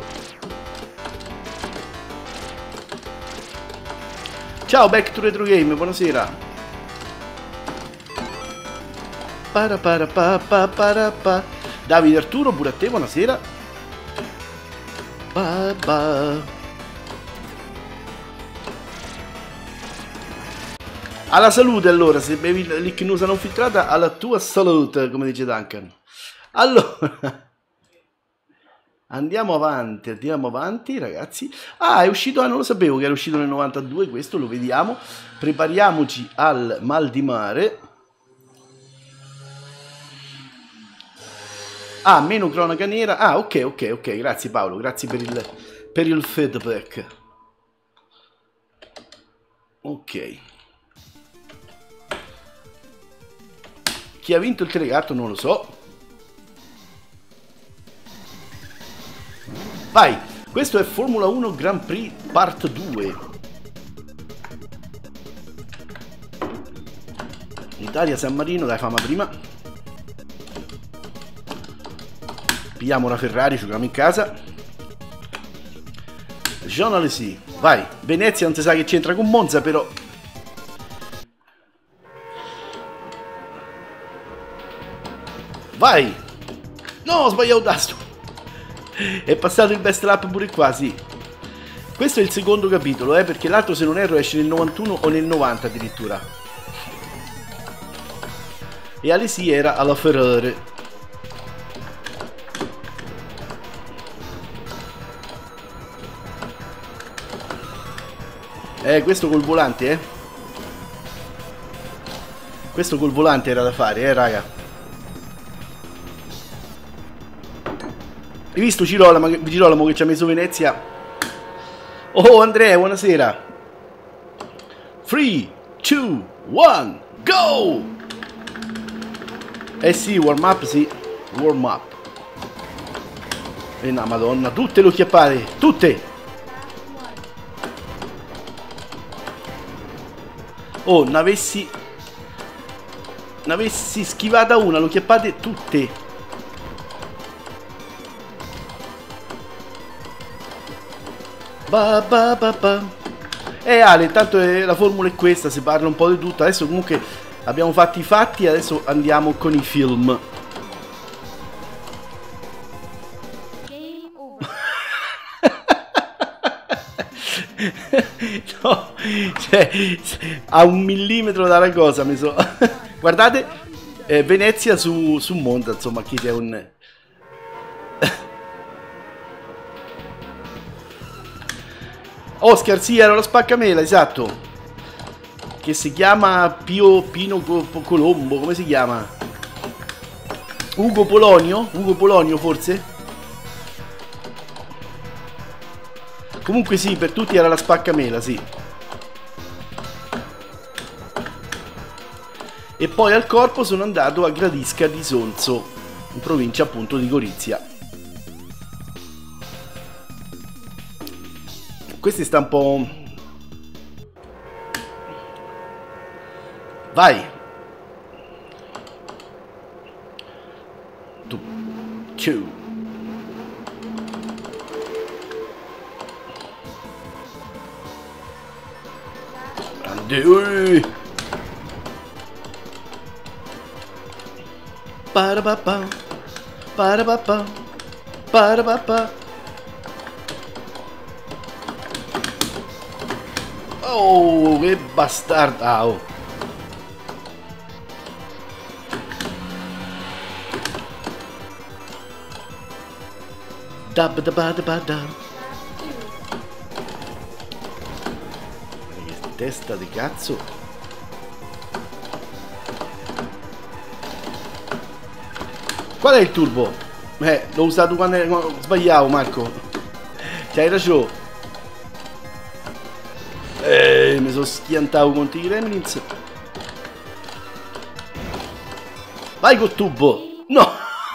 [SPEAKER 2] Ciao, Back to Retro Game, buonasera. Pa. Davide Arturo, pure a te, buonasera. Ba. Alla salute allora, se bevi l'icnusa non filtrata, alla tua salute, come dice Duncan. Allora, andiamo avanti ragazzi. Ah, è uscito, non lo sapevo che era uscito nel 92, questo lo vediamo. Prepariamoci al mal di mare. Ah, meno cronaca nera. Ah, ok, grazie Paolo, grazie per il feedback. Ok. Chi ha vinto il telegatto non lo so. Vai, questo è Formula 1 Grand Prix Part 2. Italia San Marino, dai fama prima. Pigliamo una Ferrari, giochiamo in casa. Jean Alesi, vai. Venezia non si sa che c'entra con Monza però. Vai! No, ho sbagliato il tasto. È passato il best lap pure qua, sì. Questo è il secondo capitolo, perché l'altro, se non erro, esce nel 91 o nel 90 addirittura. E Alesi era alla Ferrari. Questo col volante, Questo col volante era da fare, raga. Hai visto Girolamo che ci ha messo Venezia? Oh Andrea, buonasera. 3, 2, 1, go! Sì, warm up, sì. Warm up. No, madonna, tutte le occhiappate, tutte! Oh, ne avessi schivata una, le occhiappate tutte. Ba. Ale, intanto la formula è questa, si parla un po' di tutto. Adesso comunque abbiamo fatto i fatti, adesso andiamo con i film. No, cioè, a 1 millimetro dalla cosa mi so. Guardate, Venezia su Monza, insomma, chi c'è un... Oscar, sì, era lo spaccamela, esatto. che si chiama Pino Colombo, come si chiama? Ugo Polonio forse? Comunque sì, per tutti era la spaccamela, sì. E poi al corpo sono andato a Gradisca di Sonzo, in provincia appunto di Gorizia. Questi sta un po'... Vai! 2, 2. Grande! Parapapa, parapapa, parapapa. Oh, che bastardo! Da da da da da. Che testa di cazzo! Qual è il turbo? L'ho usato quando sbagliavo, Marco. C'hai ragione. Mi sono schiantato contro i Gremlins. Vai col tubo. No.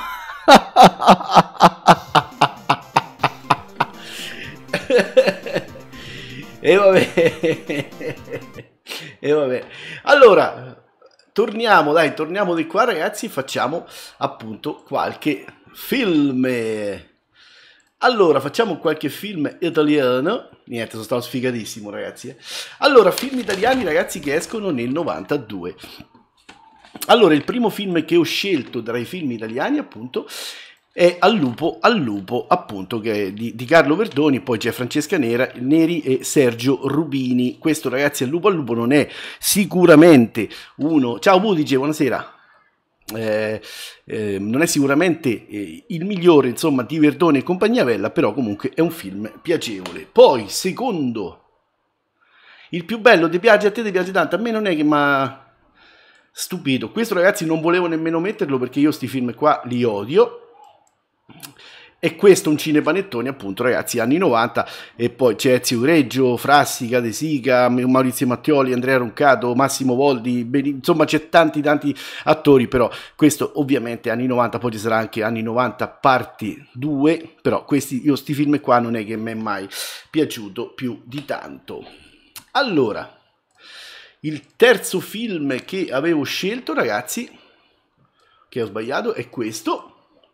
[SPEAKER 2] E vabbè. E vabbè. Allora, torniamo di qua, ragazzi, facciamo appunto qualche film. Allora, facciamo qualche film italiano. Niente, sono stato sfigatissimo, ragazzi. Allora, film italiani, ragazzi, che escono nel 92. Allora, il primo film che ho scelto tra i film italiani, appunto, è Al lupo, appunto, che è di Carlo Verdoni. Poi c'è Francesca Neri e Sergio Rubini. Questo, ragazzi, Al lupo non è sicuramente uno... Ciao Budice, buonasera. Non è sicuramente il migliore, insomma, di Verdone e compagnia bella, però comunque è un film piacevole. Poi, secondo, il più bello, ti piace a te, ti piace tanto, a me non è che mi ha stupito. Questo, ragazzi, non volevo nemmeno metterlo perché io sti film qua li odio. E questo è un cinepanettone, appunto, ragazzi, anni 90. E poi c'è Ezio Greggio, Frassica, De Sica, Maurizio Mattioli, Andrea Roncato, Massimo Voldi, insomma c'è tanti attori, però questo ovviamente anni 90. Poi ci sarà anche anni 90 parti 2, però sti film qua non è che mi è mai piaciuto più di tanto. Allora, il terzo film che avevo scelto, ragazzi, che ho sbagliato, è questo.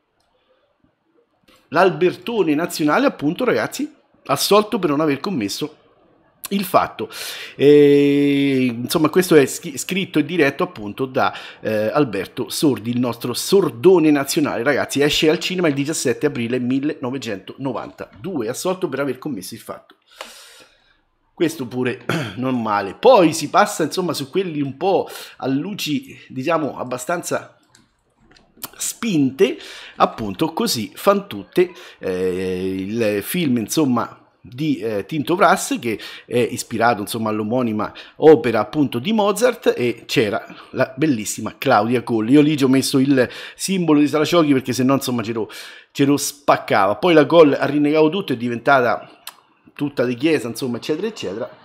[SPEAKER 2] L'Albertone nazionale, appunto, ragazzi, assolto per non aver commesso il fatto. Insomma, questo è scritto e diretto appunto da Alberto Sordi, il nostro sordone nazionale, ragazzi. Esce al cinema il 17 aprile 1992, assolto per aver commesso il fatto. Questo pure non male. Poi si passa, insomma, su quelli un po' a luci, diciamo, abbastanza spinte, appunto, Così fan tutte, il film, insomma, di Tinto Brass, che è ispirato, insomma, all'omonima opera, appunto, di Mozart, e c'era la bellissima Claudia Colli. Io lì ci ho messo il simbolo di Saraciochi perché se no, insomma, ce lo spaccava. Poi la Coll ha rinnegato tutto, è diventata tutta di chiesa, insomma, eccetera eccetera.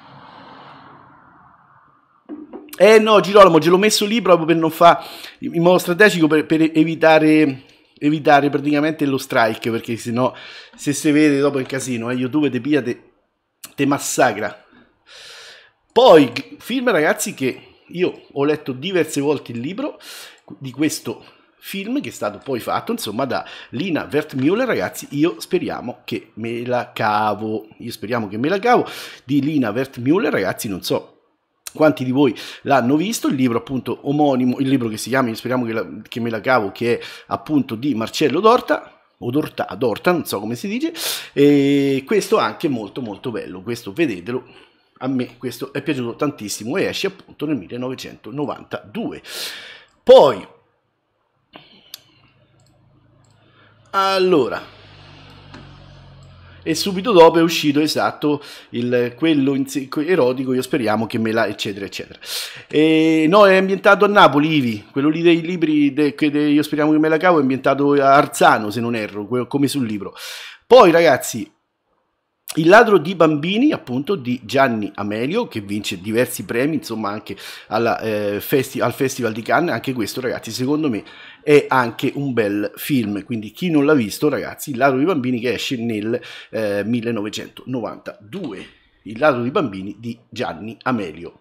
[SPEAKER 2] No, Girolamo, ce l'ho messo lì proprio per non fare in modo strategico, per evitare praticamente lo strike, perché sennò, se si vede dopo il casino, YouTube te piglia, te massacra. Poi, film, ragazzi, che io ho letto diverse volte il libro di questo film, che è stato poi fatto, insomma, da Lina Wertmüller, ragazzi. Io speriamo che me la cavo. Di Lina Wertmüller, ragazzi. Non so quanti di voi l'hanno visto, il libro, appunto, omonimo, il libro che si chiama Io speriamo che me la cavo, che è appunto di Marcello Dorta, o Dorta, non so come si dice, e questo anche molto molto bello, questo vedetelo, a me questo è piaciuto tantissimo, e esce appunto nel 1992. Poi, allora, e subito dopo è uscito, esatto, quello erotico, io speriamo che me la, eccetera eccetera. No, è ambientato a Napoli, Ivi, quello lì dei libri io speriamo che me la cavo, è ambientato a Arzano, se non erro, come sul libro. Poi ragazzi, Il ladro di bambini, appunto, di Gianni Amelio, che vince diversi premi, insomma, anche al Festival di Cannes. Anche questo, ragazzi, secondo me è anche un bel film. Quindi chi non l'ha visto, ragazzi, Il ladro di bambini, che esce nel 1992. Il ladro di bambini di Gianni Amelio.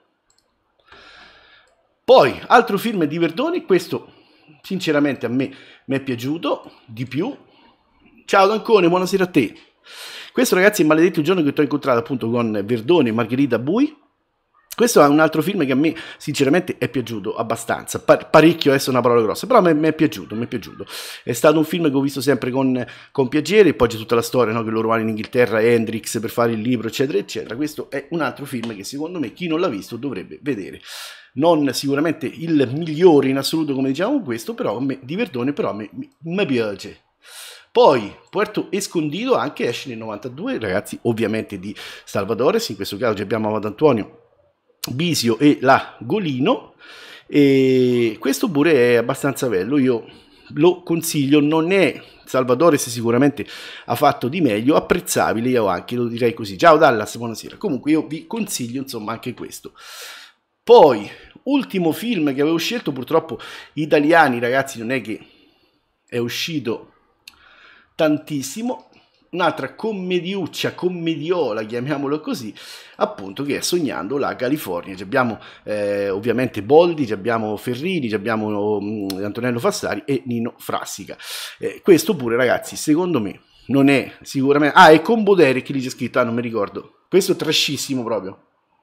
[SPEAKER 2] Poi, altro film di Verdoni, questo sinceramente a me mi è piaciuto di più. Ciao Dancone, buonasera a te. Questo, ragazzi, è il maledetto giorno che ti ho incontrato, appunto, con Verdone e Margherita Bui. Questo è un altro film che a me sinceramente è piaciuto abbastanza, parecchio, adesso è una parola grossa, però mi è piaciuto, mi è piaciuto. È stato un film che ho visto sempre con piacere, e poi c'è tutta la storia, no, che loro vanno in Inghilterra, Hendrix, per fare il libro, eccetera, eccetera. Questo è un altro film che secondo me chi non l'ha visto dovrebbe vedere. Non sicuramente il migliore in assoluto, come diciamo questo, però di Verdone, però mi piace. Poi Puerto Escondido anche esce nel 92, ragazzi, ovviamente di Salvador, in questo caso abbiamo Amato Antonio, Bisio e la Golino, e questo pure è abbastanza bello, io lo consiglio. Non è Salvador, se sicuramente ha fatto di meglio, apprezzabile, io anche lo direi così. Ciao Dallas, buonasera. Comunque io vi consiglio, insomma, anche questo. Poi ultimo film che avevo scelto, purtroppo italiani, ragazzi, non è che è uscito tantissimo, un'altra commediola, chiamiamolo così, appunto, che è Sognando la California. Abbiamo ovviamente Boldi, abbiamo Ferrini, abbiamo Antonello Fassari e Nino Frassica. Questo pure, ragazzi, secondo me non è sicuramente... Ah, è con Bodere, che lì c'è scritto, non mi ricordo. Questo è trashissimo proprio.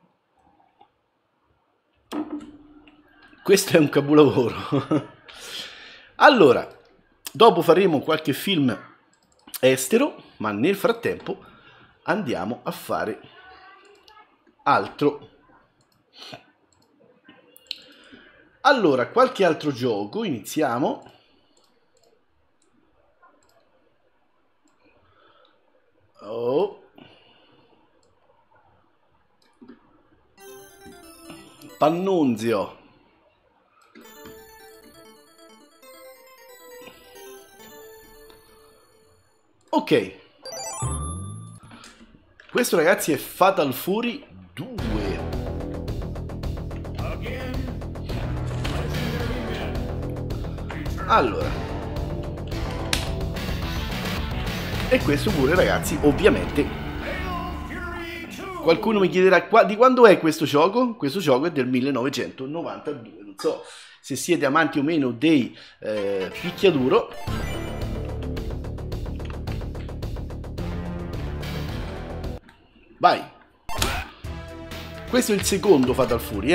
[SPEAKER 2] Questo è un capolavoro. Allora, dopo faremo qualche film estero, ma nel frattempo andiamo a fare altro. Allora, qualche altro gioco, iniziamo. Oh. Pannunzio. Ok, questo, ragazzi, è Fatal Fury 2. Allora, e questo pure, ragazzi, ovviamente qualcuno mi chiederà di quando è questo gioco. Questo gioco è del 1992. Non so se siete amanti o meno dei picchiaduro. Vai. Questo è il secondo Fatal Fury,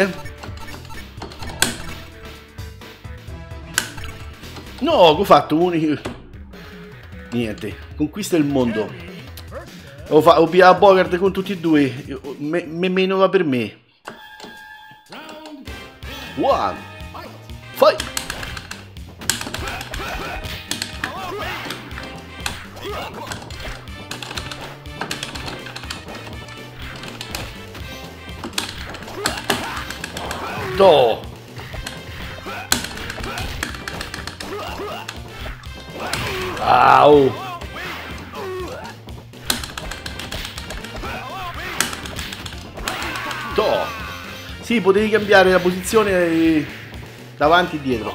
[SPEAKER 2] No, ho fatto niente, conquista il mondo. Ho pigliato Bogart con tutti e due. Meno va per me. One. Fight. No. Au. No. Sì, potevi cambiare la posizione davanti e dietro.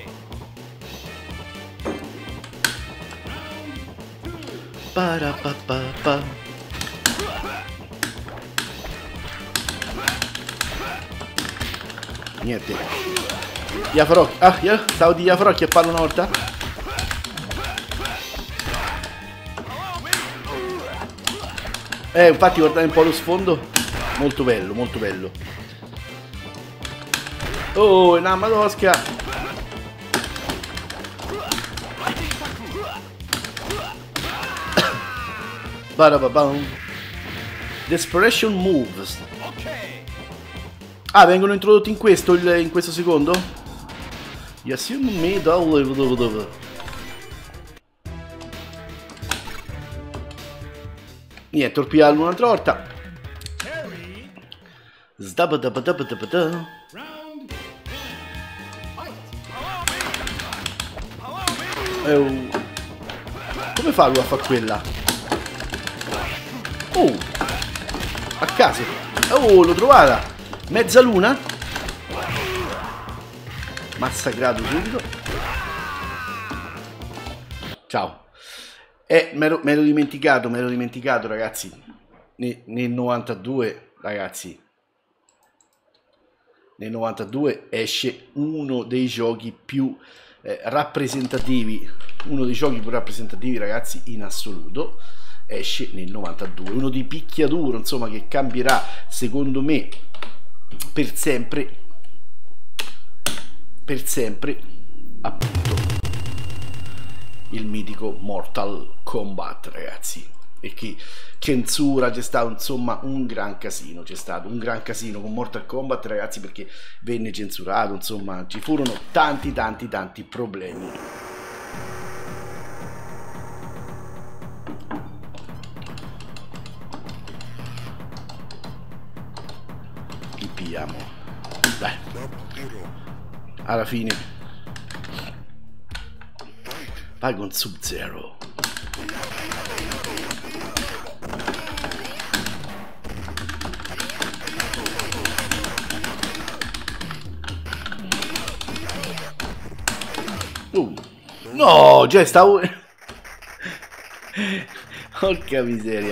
[SPEAKER 2] Parapapapa. Niente. Iafarocchi. Ah, stavo di Iafarocchi a farlo una volta. Infatti guardate un po' lo sfondo. Molto bello, molto bello. Oh, è una madosca. Barababam. Desperation Moves. Ah, vengono introdotti in questo secondo? You assume me Niente, torpiarlo un'altra volta. Come fa lui a fare quella? Oh, a caso. Oh, l'ho trovata. Mezza luna. Massacrato subito. Ciao. Me l'ero dimenticato ragazzi. Nel 92, ragazzi. Nel 92 esce uno dei giochi più rappresentativi. Uno dei giochi più rappresentativi, ragazzi, in assoluto. Esce nel 92. Uno di picchiaduro, insomma, che cambierà, secondo me, per sempre, appunto, il mitico Mortal Kombat, ragazzi. E che censura, c'è stato insomma un gran casino, con Mortal Kombat, ragazzi, perché venne censurato, insomma ci furono tanti problemi. Li pigliamo, dai, alla fine vai con Sub-Zero. No, già stavo... Porca miseria.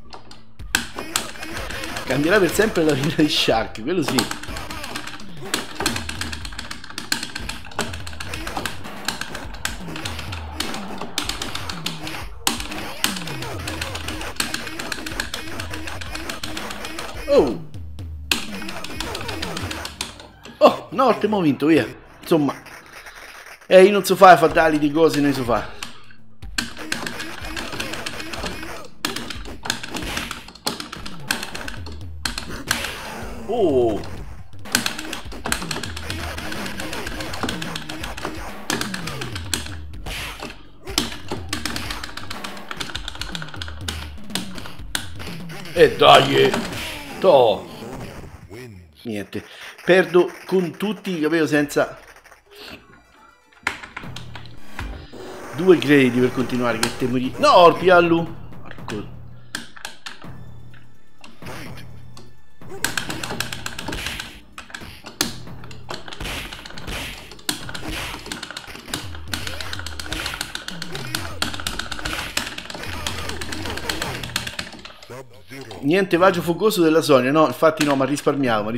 [SPEAKER 2] Cambierà per sempre la fine di Shark, quello sì. Oh. Oh, no, abbiamo vinto, via. Insomma... io non so fare fatali di cose, non so fare. Oh. E dai. To. Niente. Perdo con tutti, capito, senza... 2 crediti per continuare, che temo di... No, piallu! Marco. Niente vagio focoso della Sonia, no, infatti no, ma risparmiavo,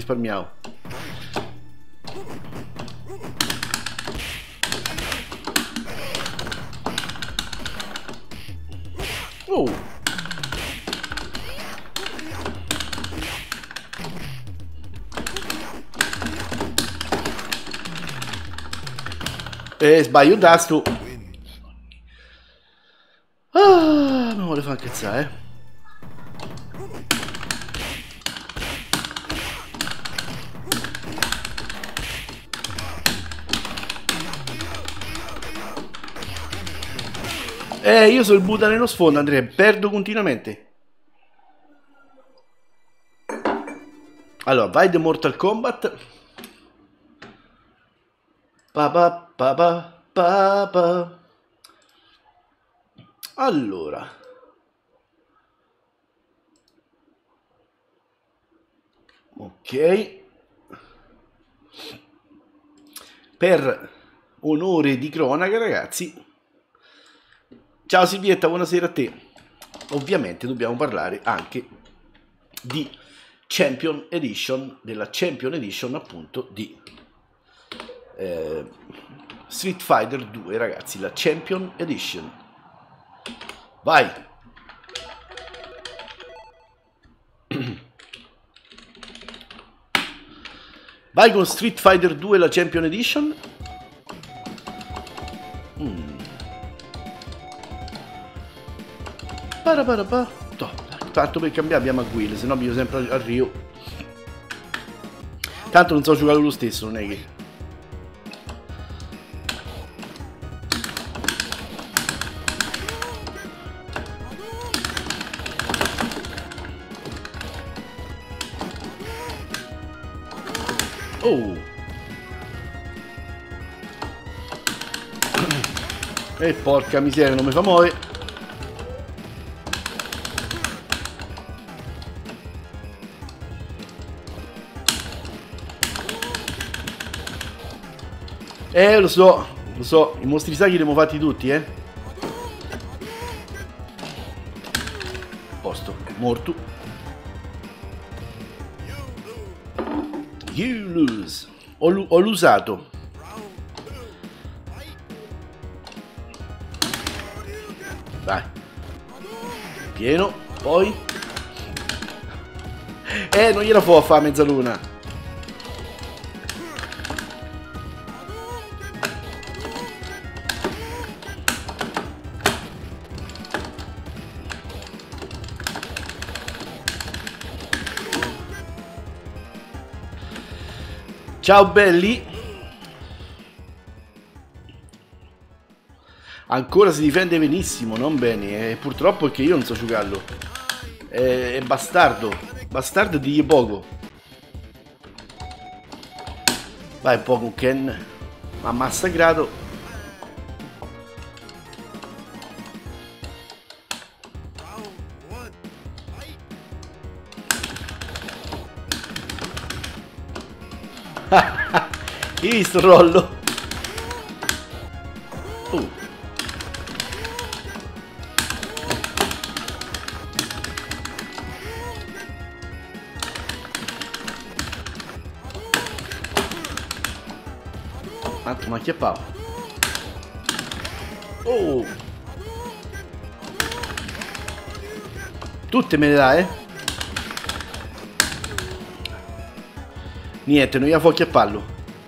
[SPEAKER 2] Oh. Sbaglio il tasto. Ah, non vuole far incazzare, io sono il Buddha nello sfondo, Andrea, perdo continuamente. Allora, vai The Mortal Kombat. Allora. Ok. Per onore di cronaca, ragazzi. Ciao Silvietta, buonasera a te. Ovviamente dobbiamo parlare anche di Champion Edition, della Champion Edition appunto di Street Fighter 2, ragazzi, la Champion Edition. Vai. Vai con Street Fighter 2, la Champion Edition. Tanto per cambiare abbiamo a Will, se no mi sempre al Rio. Tanto non so giocare lo stesso, non è che... Oh! E porca miseria, non mi fa muovere. Lo so, i mostri sacri li abbiamo fatti tutti, Posto, morto. You lose. Ho l'usato. Vai. Pieno, poi. Non gliela può fare mezzaluna. Ciao belli. Ancora si difende benissimo, non bene. Purtroppo è che io non so giocarlo. È bastardo. Bastardo di poco. Vai un po' con Ken. Ma massacrato. Hai visto il rollo? Ma che pa? Oh! Tutte me le dai, Niente, non gli fa acchiapparlo.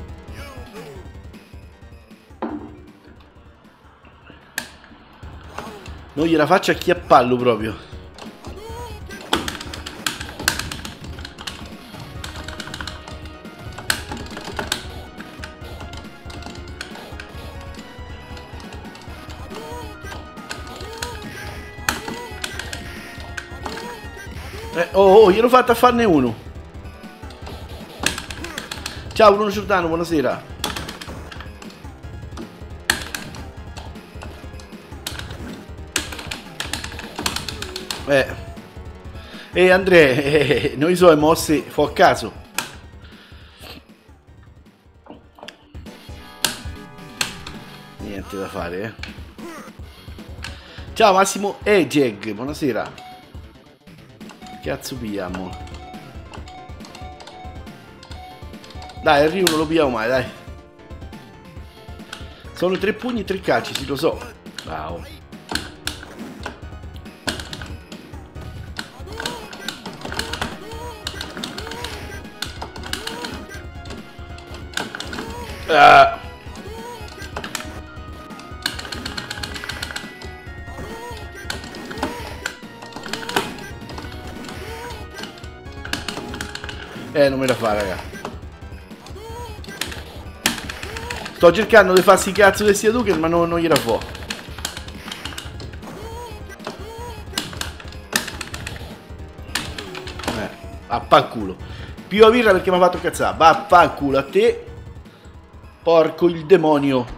[SPEAKER 2] Non gliela faccio acchiapparlo proprio. Oh, gliel'ho fatta a farne uno. Ciao Bruno Giordano, buonasera. Andrea, noi so mosse fu a caso. Niente da fare, Ciao Massimo Jag, buonasera. Cazzo pigliamo? Dai, il Ryu non lo pigliamo mai, dai. Sono 3 pugni e 3 calci, sì, lo so. Bravo. Non me la fa, raga. Sto cercando di farsi cazzo di sia Duken, ma non gliela fa. Vaffanculo. Più a birra perché mi ha fatto cazzare. Vaffanculo a te. Porco il demonio.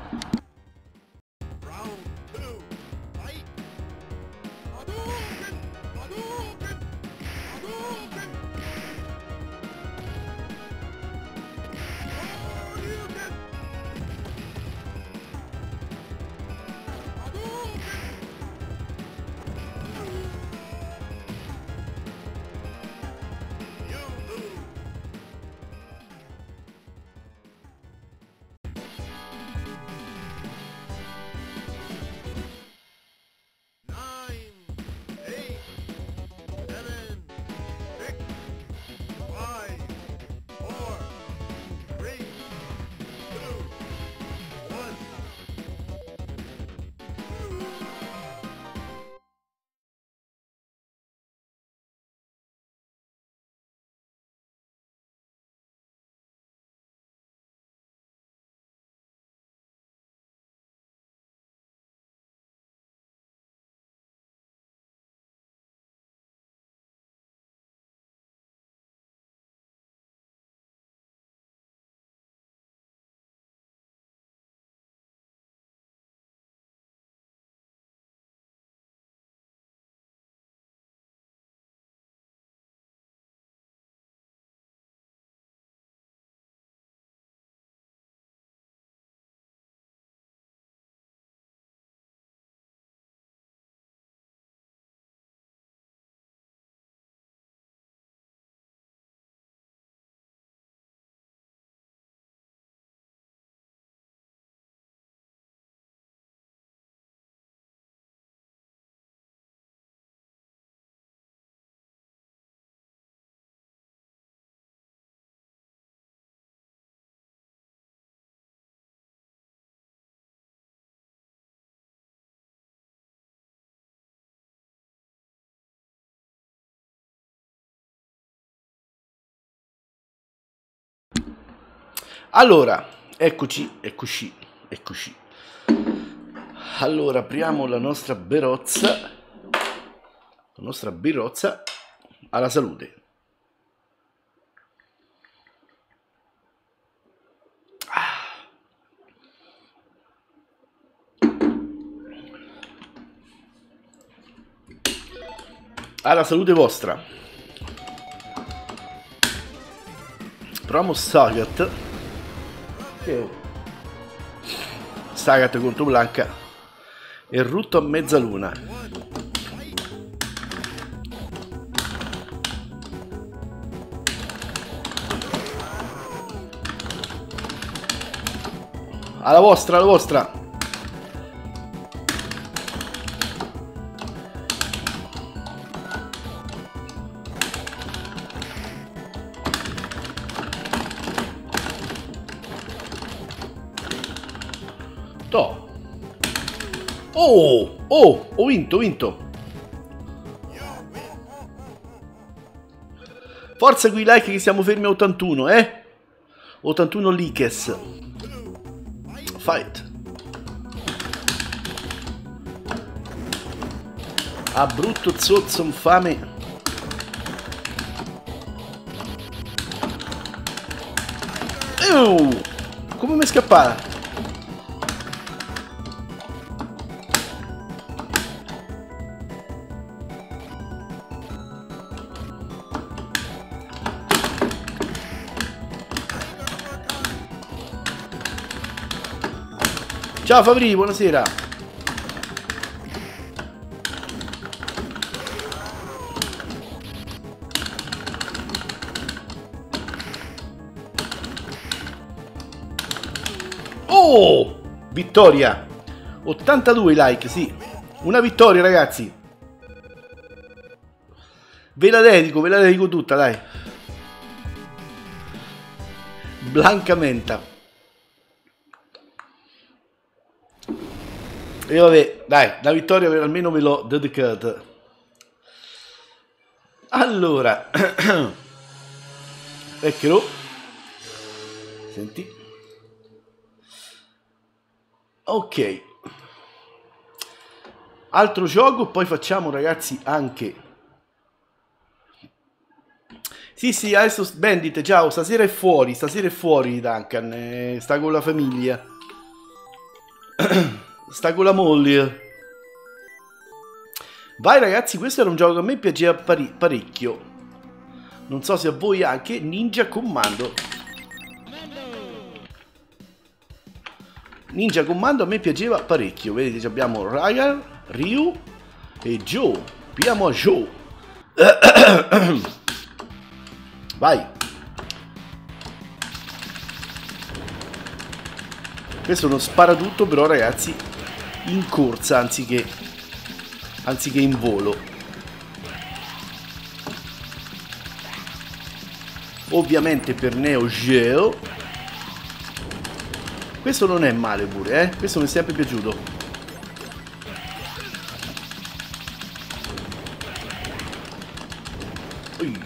[SPEAKER 2] Allora, eccoci. Allora, apriamo la nostra berozza. La nostra birrozza alla salute. Alla salute vostra. Proviamo Sagat. Sagat contro Blanca. E Rutto a mezzaluna. Alla vostra, alla vostra. To. Oh, ho vinto. Forza qui like che siamo fermi a 81, 81 likes. Fight. Ah, brutto zozzo infame. Come mi è scappata? Ciao Fabri, buonasera. Oh, vittoria. 82 like, sì. Una vittoria, ragazzi. Ve la dedico tutta, dai. Blancamenta. E vabbè, dai, la vittoria almeno me l'ho dedicata. Allora, eccolo. Senti. Ok. Altro gioco, poi facciamo, ragazzi, anche... Sì, adesso Bandit, ciao, stasera è fuori Duncan, sta con la famiglia. Sta con la moglie. Vai ragazzi, questo era un gioco che a me piaceva parecchio. Non so se a voi anche. Ninja Commando. Ninja Commando a me piaceva parecchio. Vedete, abbiamo Ryan, Ryu e Joe. Piamo a Joe. Vai. Questo è uno sparatutto però, ragazzi, in corsa anziché in volo. Ovviamente per Neo Geo. Questo non è male pure, questo mi è sempre piaciuto. Ui.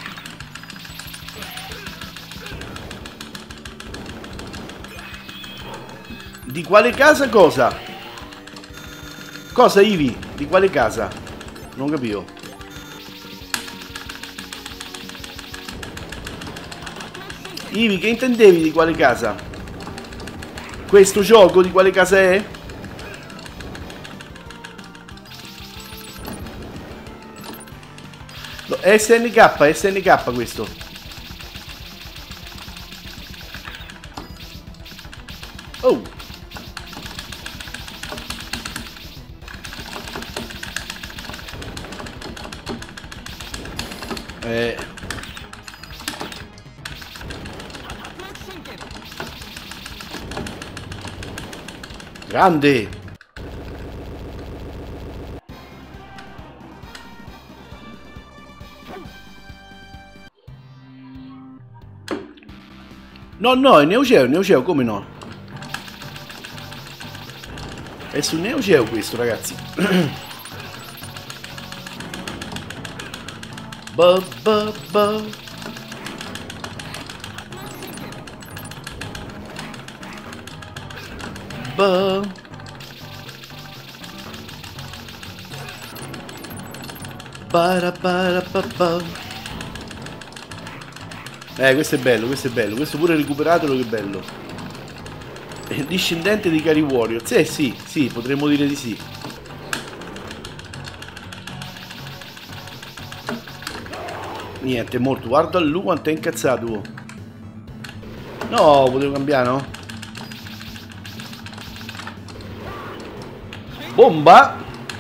[SPEAKER 2] Di quale casa cosa? Cosa, Ivi? Di quale casa? Non capivo. Ivi, che intendevi di quale casa? Questo gioco di quale casa è? No, è SNK questo. Oh! Grande! No, è Neo Geo, come no? È su Neo Geo questo, ragazzi. Questo è bello, questo è bello. Questo pure recuperatelo, che bello. Discendente di Cari Warriors. Sì, sì, potremmo dire di sì. Niente, è morto. Guarda lui quanto è incazzato. No, potevo cambiare, no? Bomba!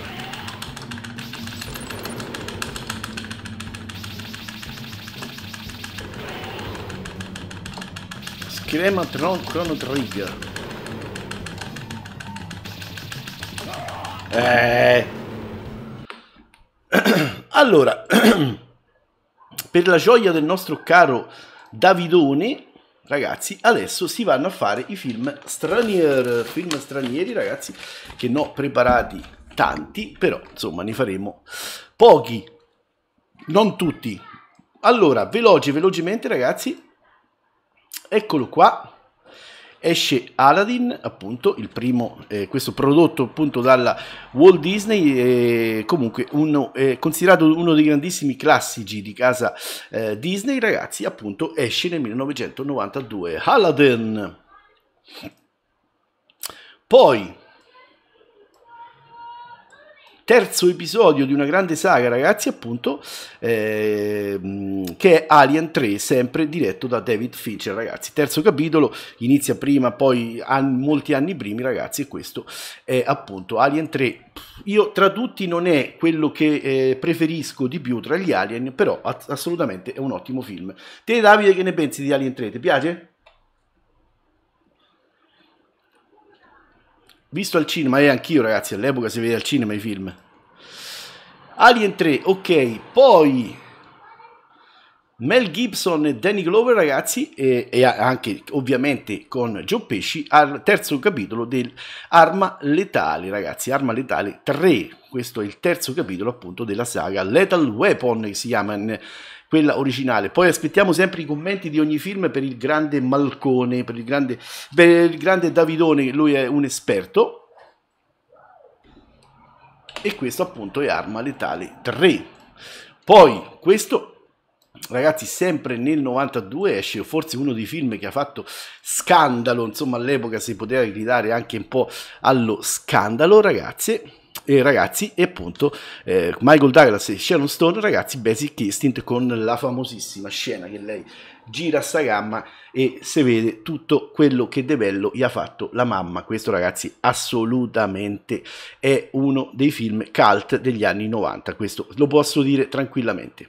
[SPEAKER 2] Screma Chrono Trigger. Allora, per la gioia del nostro caro Davidone, ragazzi, adesso si vanno a fare i film stranieri, ragazzi, che ne ho preparati tanti, però insomma ne faremo pochi, non tutti. Allora, velocemente, ragazzi, eccolo qua. Esce Aladdin, appunto, il primo, questo prodotto appunto dalla Walt Disney, comunque considerato uno dei grandissimi classici di casa Disney, ragazzi, appunto esce nel 1992, Aladdin. Poi, terzo episodio di una grande saga, ragazzi, appunto, che è Alien 3, sempre diretto da David Fincher, ragazzi. Terzo capitolo, inizia prima, poi molti anni primi, ragazzi, e questo è appunto Alien 3. Io tra tutti non è quello che preferisco di più tra gli Alien, però assolutamente è un ottimo film. Te, Davide, che ne pensi di Alien 3? Ti piace? Visto al cinema, e anch'io, ragazzi, all'epoca si vede al cinema i film. Alien 3, ok, poi Mel Gibson e Danny Glover, ragazzi, e anche ovviamente con Joe Pesci, al terzo capitolo del Arma Letale, ragazzi, Arma Letale 3, questo è il terzo capitolo appunto della saga Lethal Weapon, che si chiama quella originale. Poi aspettiamo sempre i commenti di ogni film per il grande Malcone, per il grande Davidone, che lui è un esperto. E questo appunto è Arma Letale 3. Poi questo, ragazzi, sempre nel 92 esce forse uno dei film che ha fatto scandalo, insomma all'epoca si poteva gridare anche un po' allo scandalo, ragazzi. E appunto Michael Douglas e Sharon Stone, ragazzi, Basic Instinct, con la famosissima scena che lei gira sta gamma e si vede tutto quello che de bello gli ha fatto la mamma. Questo, ragazzi, assolutamente è uno dei film cult degli anni 90, questo lo posso dire tranquillamente.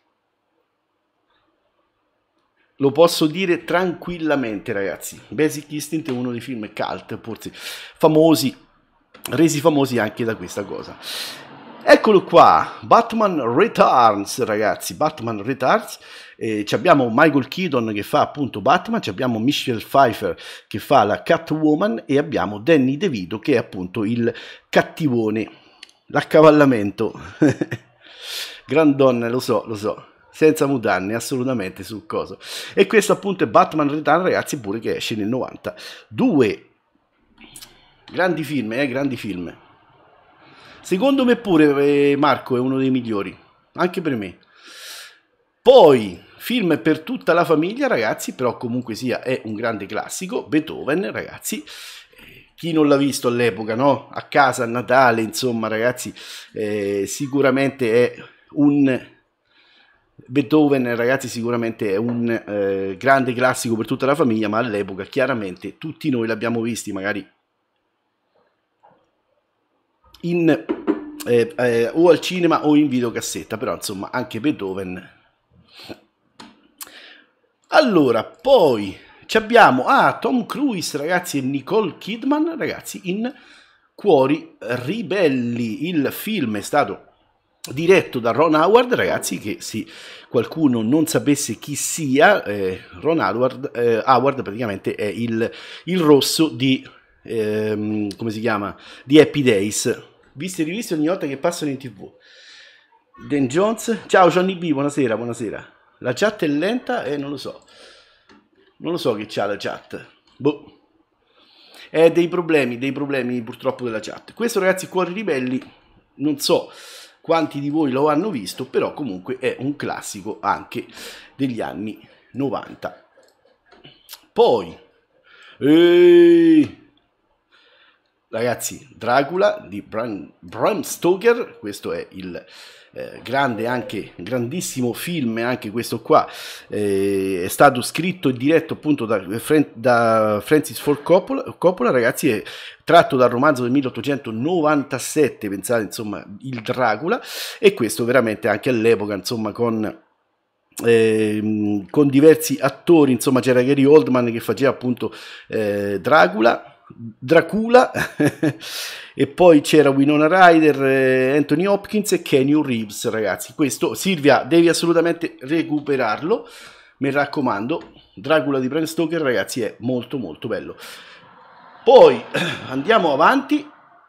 [SPEAKER 2] Lo posso dire tranquillamente, ragazzi. Basic Instinct è uno dei film cult, forse famosi, resi famosi anche da questa cosa. Eccolo qua, Batman Returns, ragazzi, Batman Returns. Abbiamo Michael Keaton che fa appunto Batman, abbiamo Michelle Pfeiffer che fa la Catwoman e abbiamo Danny DeVito che è appunto il cattivone, l'accavallamento. Grandonna, lo so, senza mutarne assolutamente sul coso. E questo appunto è Batman Returns, ragazzi, pure che esce nel 92. Grandi film. Secondo me pure Marco è uno dei migliori, anche per me. Poi, film per tutta la famiglia, ragazzi, però comunque sia è un grande classico, Beethoven, ragazzi. Chi non l'ha visto all'epoca, no? A casa, a Natale, insomma, ragazzi, sicuramente è un... Beethoven, ragazzi, sicuramente è un grande classico per tutta la famiglia, ma all'epoca chiaramente tutti noi l'abbiamo visti, magari o al cinema o in videocassetta, però insomma anche Beethoven. Allora, poi abbiamo Tom Cruise, ragazzi, e Nicole Kidman, ragazzi, in Cuori Ribelli. Il film è stato diretto da Ron Howard, ragazzi, che se qualcuno non sapesse chi sia, Ron Howard praticamente è il rosso di come si chiama? Di Happy Days, visto e rivisto ogni volta che passano in TV. Dan Jones, ciao Johnny B, buonasera. La chat è lenta e non lo so che c'ha la chat. Boh. dei problemi purtroppo della chat. Questo, ragazzi, Cuori Ribelli, non so quanti di voi lo hanno visto, però comunque è un classico anche degli anni 90. Poi, ragazzi, Dracula di Bram Stoker, questo è il grandissimo film, anche questo qua è stato scritto e diretto appunto da Francis Ford Coppola, ragazzi, è tratto dal romanzo del 1897, pensate, insomma, il Dracula, e questo veramente anche all'epoca, insomma, con diversi attori, insomma, c'era Gary Oldman che faceva appunto Dracula e poi c'era Winona Ryder, Anthony Hopkins e Keanu Reeves, ragazzi. Questo, Silvia, devi assolutamente recuperarlo, mi raccomando. Dracula di Bram Stoker, ragazzi, è molto molto bello. Poi andiamo avanti,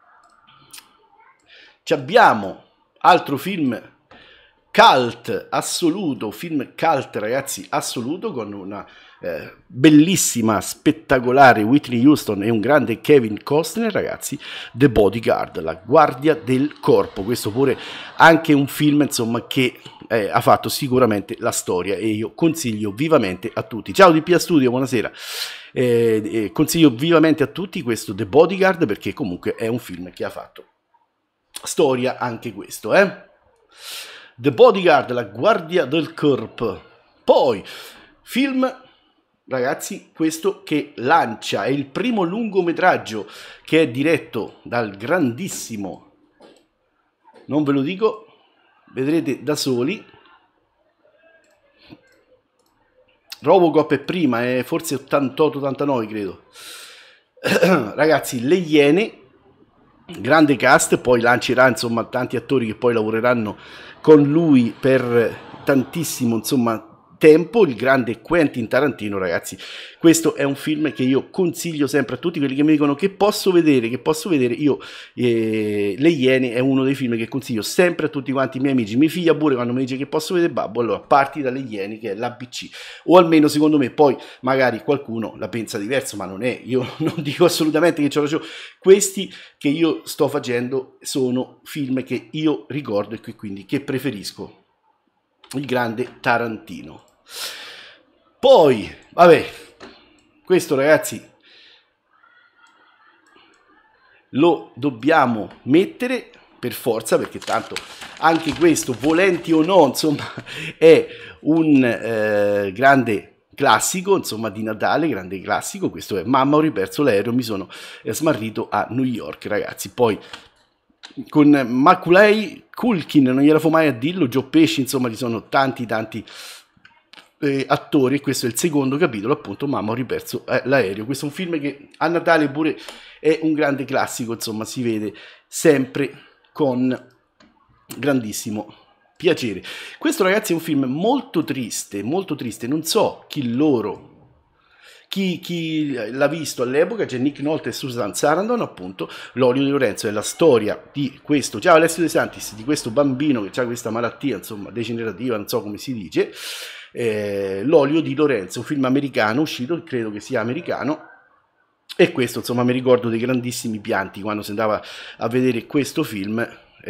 [SPEAKER 2] ci abbiamo altro film cult assoluto, ragazzi, assoluto, con una bellissima, spettacolare Whitney Houston e un grande Kevin Costner, ragazzi, The Bodyguard, la guardia del corpo. Questo pure anche un film, insomma, che ha fatto sicuramente la storia e io consiglio vivamente a tutti. Ciao DPA Studio, buonasera. Consiglio vivamente a tutti questo The Bodyguard, perché comunque è un film che ha fatto storia anche questo, The Bodyguard, la guardia del corpo. Poi, film, ragazzi, questo che lancia, è il primo lungometraggio che è diretto dal grandissimo, non ve lo dico, vedrete da soli. Robocop è prima, è forse 88-89 credo. Ragazzi, Le Iene, grande cast, poi lancerà, insomma, tanti attori che poi lavoreranno con lui per tantissimo, insomma, tempo, il grande Quentin Tarantino, ragazzi. Questo è un film che io consiglio sempre a tutti quelli che mi dicono che posso vedere, io Le Iene è uno dei film che consiglio sempre a tutti quanti i miei amici. Mia figlia pure, quando mi dice che posso vedere, babbo, allora parti dalle Iene, che è l'ABC, o almeno secondo me. Poi magari qualcuno la pensa diverso, ma non è, io non dico assolutamente che ce l'ho. Questi che io sto facendo sono film che io ricordo e quindi che preferisco, il grande Tarantino. Poi, vabbè, questo, ragazzi, lo dobbiamo mettere per forza, perché tanto anche questo, volenti o no, insomma, è un grande classico, insomma, di Natale, grande classico. Questo è Mamma, ho riperso l'aereo, mi sono smarrito a New York, ragazzi. Poi con Macaulay Culkin, non gliela fo mai a dirlo, Joe Pesci, insomma, ci sono tanti attori. Questo è il secondo capitolo, appunto, Mamma, ho riperso l'aereo. Questo è un film che a Natale pure è un grande classico, insomma, si vede sempre con grandissimo piacere. Questo, ragazzi, è un film molto triste, non so chi l'ha visto all'epoca. C'è Nick Nolte e Susan Sarandon, appunto. L'olio di Lorenzo è la storia di questo, ciao Alessio De Santis, di questo bambino che ha questa malattia, insomma, degenerativa, non so come si dice. L'olio di Lorenzo, un film americano uscito, credo che sia americano, e questo, insomma, mi ricordo dei grandissimi pianti quando si andava a vedere questo film.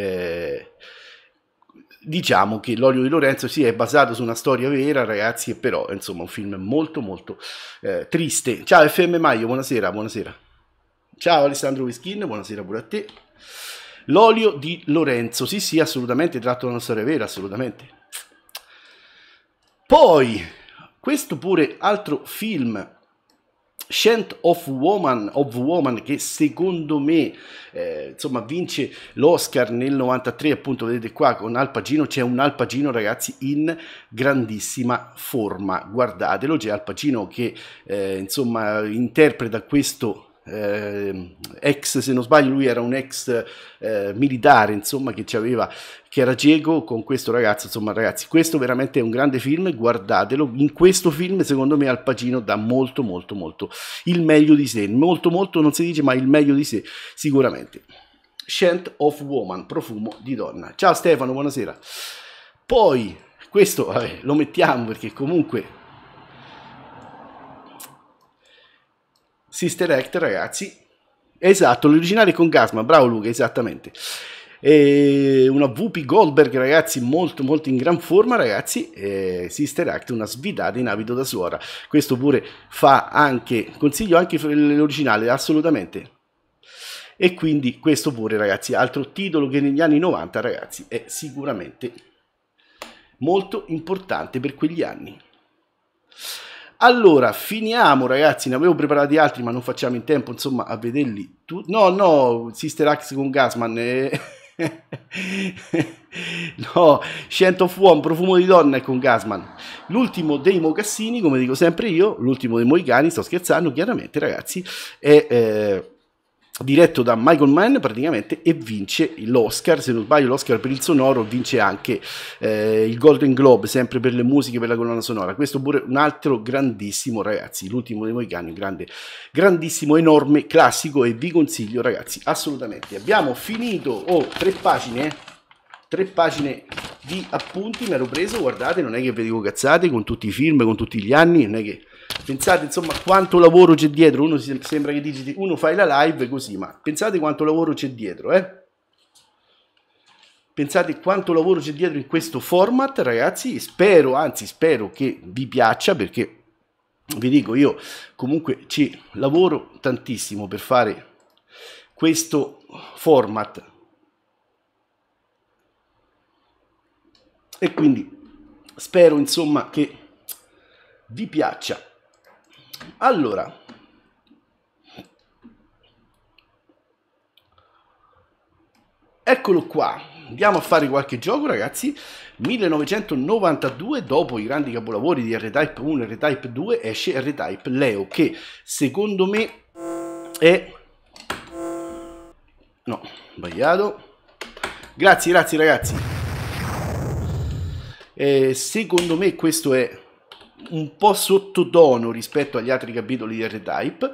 [SPEAKER 2] Diciamo che L'olio di Lorenzo è basato su una storia vera, ragazzi, e però insomma un film molto molto triste. Ciao FM Maio, buonasera. Ciao Alessandro Wischin, buonasera pure a te. L'olio di Lorenzo, sì, assolutamente, tratto da una storia vera, assolutamente. Poi, questo pure altro film, Scent of Woman, che secondo me insomma vince l'Oscar nel 93, appunto, vedete qua con Al Pacino. C'è un Al Pacino, ragazzi, in grandissima forma, guardatelo. C'è Al Pacino che insomma interpreta questo ex, se non sbaglio lui era un ex militare, insomma, che era cieco, con questo ragazzo. Insomma, ragazzi, questo veramente è un grande film, guardatelo. In questo film secondo me Al Pacino dà molto il meglio di sé, molto non si dice, ma il meglio di sé sicuramente. Scent of Woman, profumo di donna. Ciao Stefano, buonasera. Poi questo lo mettiamo perché comunque Sister Act, ragazzi, Esatto, l'originale con Gasman, bravo Luca, esattamente. E una VP Goldberg, ragazzi, molto molto in gran forma, ragazzi. Sister Act, una svidata in abito da suora. Questo pure fa anche, consiglio anche l'originale, assolutamente. E quindi questo pure, ragazzi, altro titolo che negli anni 90, ragazzi, è sicuramente molto importante per quegli anni. Allora, finiamo, ragazzi, ne avevo preparati altri, ma non facciamo in tempo, insomma, a vederli tutti. No, Sister Act con Gasman, no, Scent of One, profumo di donna, è con Gasman. L'ultimo dei mocassini, come dico sempre io, l'ultimo dei moicani, sto scherzando, chiaramente, ragazzi, è diretto da Michael Mann praticamente, e vince l'Oscar, se non sbaglio l'Oscar per il sonoro, vince anche il Golden Globe, sempre per le musiche, per la colonna sonora. Questo pure un altro grandissimo, ragazzi, l'ultimo dei moicani, grandissimo, enorme classico, e vi consiglio, ragazzi, assolutamente. Abbiamo finito, 3 pagine di appunti mi ero preso, guardate, non è che vi dico cazzate, con tutti i film, con tutti gli anni, non è che pensate insomma quanto lavoro c'è dietro. Uno sembra che dici, uno fai la live così, ma pensate quanto lavoro c'è dietro, pensate quanto lavoro c'è dietro in questo format, ragazzi. Spero, anzi spero che vi piaccia, perché vi dico, io comunque ci lavoro tantissimo per fare questo format, e quindi spero insomma che vi piaccia. Allora, eccolo qua, andiamo a fare qualche gioco, ragazzi. 1992, dopo i grandi capolavori di R-Type 1 e R-Type 2, esce R-Type Leo, che secondo me è... no, sbagliato. Grazie ragazzi. Secondo me questo è un po' sottotono rispetto agli altri capitoli di R-Type.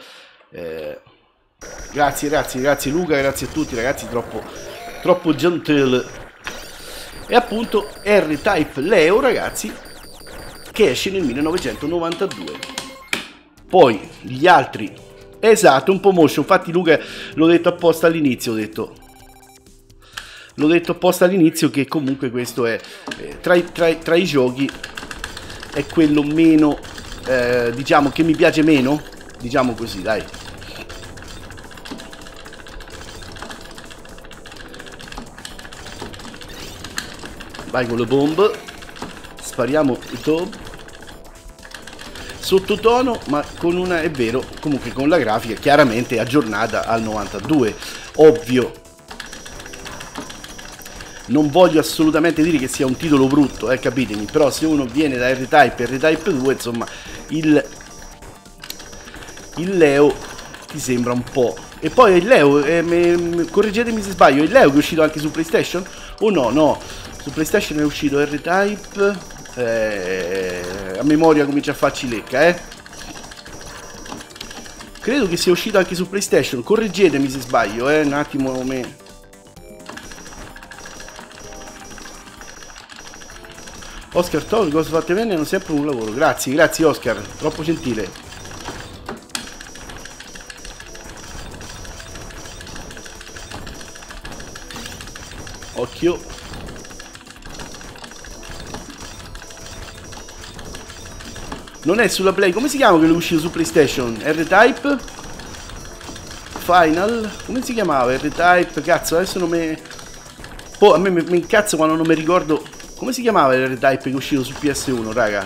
[SPEAKER 2] Grazie Luca, grazie a tutti, ragazzi, troppo gentile. E appunto R-Type Leo, ragazzi, che esce nel 1992. Poi gli altri, esatto, un po' motion. Infatti Luca l'ho detto apposta all'inizio, che comunque questo è tra i giochi è quello meno, diciamo, che mi piace meno, diciamo così, dai. Vai con le bombe, spariamo i top. Sottotono, ma con una, è vero, comunque con la grafica chiaramente aggiornata al 92, ovvio. Non voglio assolutamente dire che sia un titolo brutto, capitemi, però se uno viene da R-Type e R-Type 2, insomma, il Leo ti sembra un po'. E poi il Leo, correggetemi se sbaglio, il Leo che è uscito anche su PlayStation? O no, su PlayStation è uscito R-Type, a memoria comincia a farci lecca, Credo che sia uscito anche su PlayStation, correggetemi se sbaglio, un attimo come... Oscar Tol, cose fatte bene hanno sempre un lavoro. Grazie Oscar, troppo gentile. Occhio. Non è sulla Play, come si chiama quello uscito su PlayStation? R-Type? Final? Come si chiamava? R-Type? Cazzo, adesso non mi... a me mi incazzo quando non mi ricordo... Come si chiamava R-Type che è uscito su PS1, raga?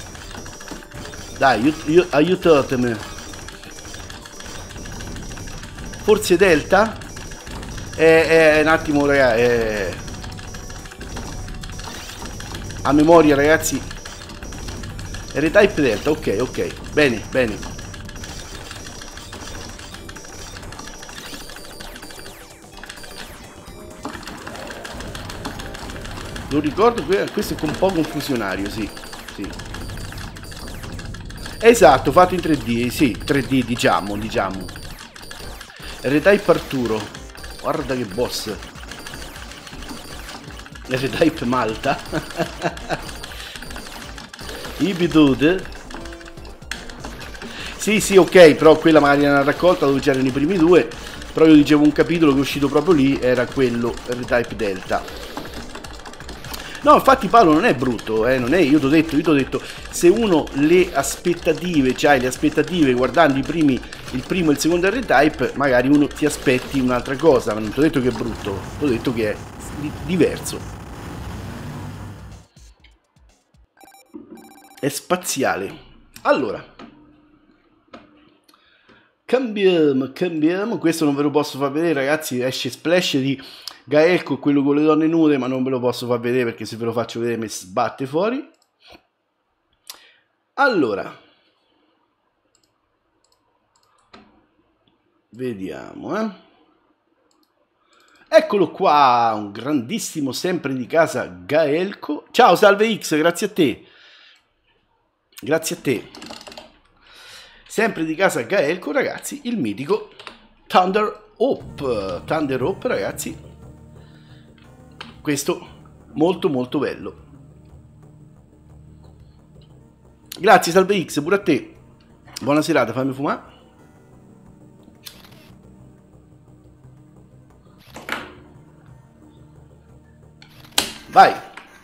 [SPEAKER 2] Dai, aiutatemi. Forse Delta? Un attimo, raga. A memoria, ragazzi. R-Type Delta, ok. Bene. Lo ricordo, questo è un po' confusionario, sì. Esatto, fatto in 3D, sì, 3D diciamo. R-Type Arturo, guarda che boss. R-Type Malta. Ibidude. Sì, sì, ok, però quella magari è una raccolta dove c'erano i primi due. Però io dicevo un capitolo che è uscito proprio lì, era quello, R-Type Delta. No, infatti Paolo non è brutto, non è, io ti ho detto, se uno le aspettative, c'hai le aspettative guardando il primo e il secondo R-Type, magari uno ti aspetti un'altra cosa, ma non ti ho detto che è brutto, ti ho detto che è diverso. È spaziale. Allora. Cambiamo, questo non ve lo posso far vedere ragazzi, esce Splash di Gaelco, quello con le donne nude, ma non ve lo posso far vedere perché se ve lo faccio vedere mi sbatte fuori. Allora, vediamo, Eccolo qua, un grandissimo sempre di casa Gaelco. Ciao, salve X, grazie a te. Grazie a te. Sempre di casa Gaelco, ragazzi, il mitico Thunder Hope. Thunder Hope, ragazzi. Questo molto molto bello. Grazie, salve X, pure a te. Buona serata, fammi fumare. Vai.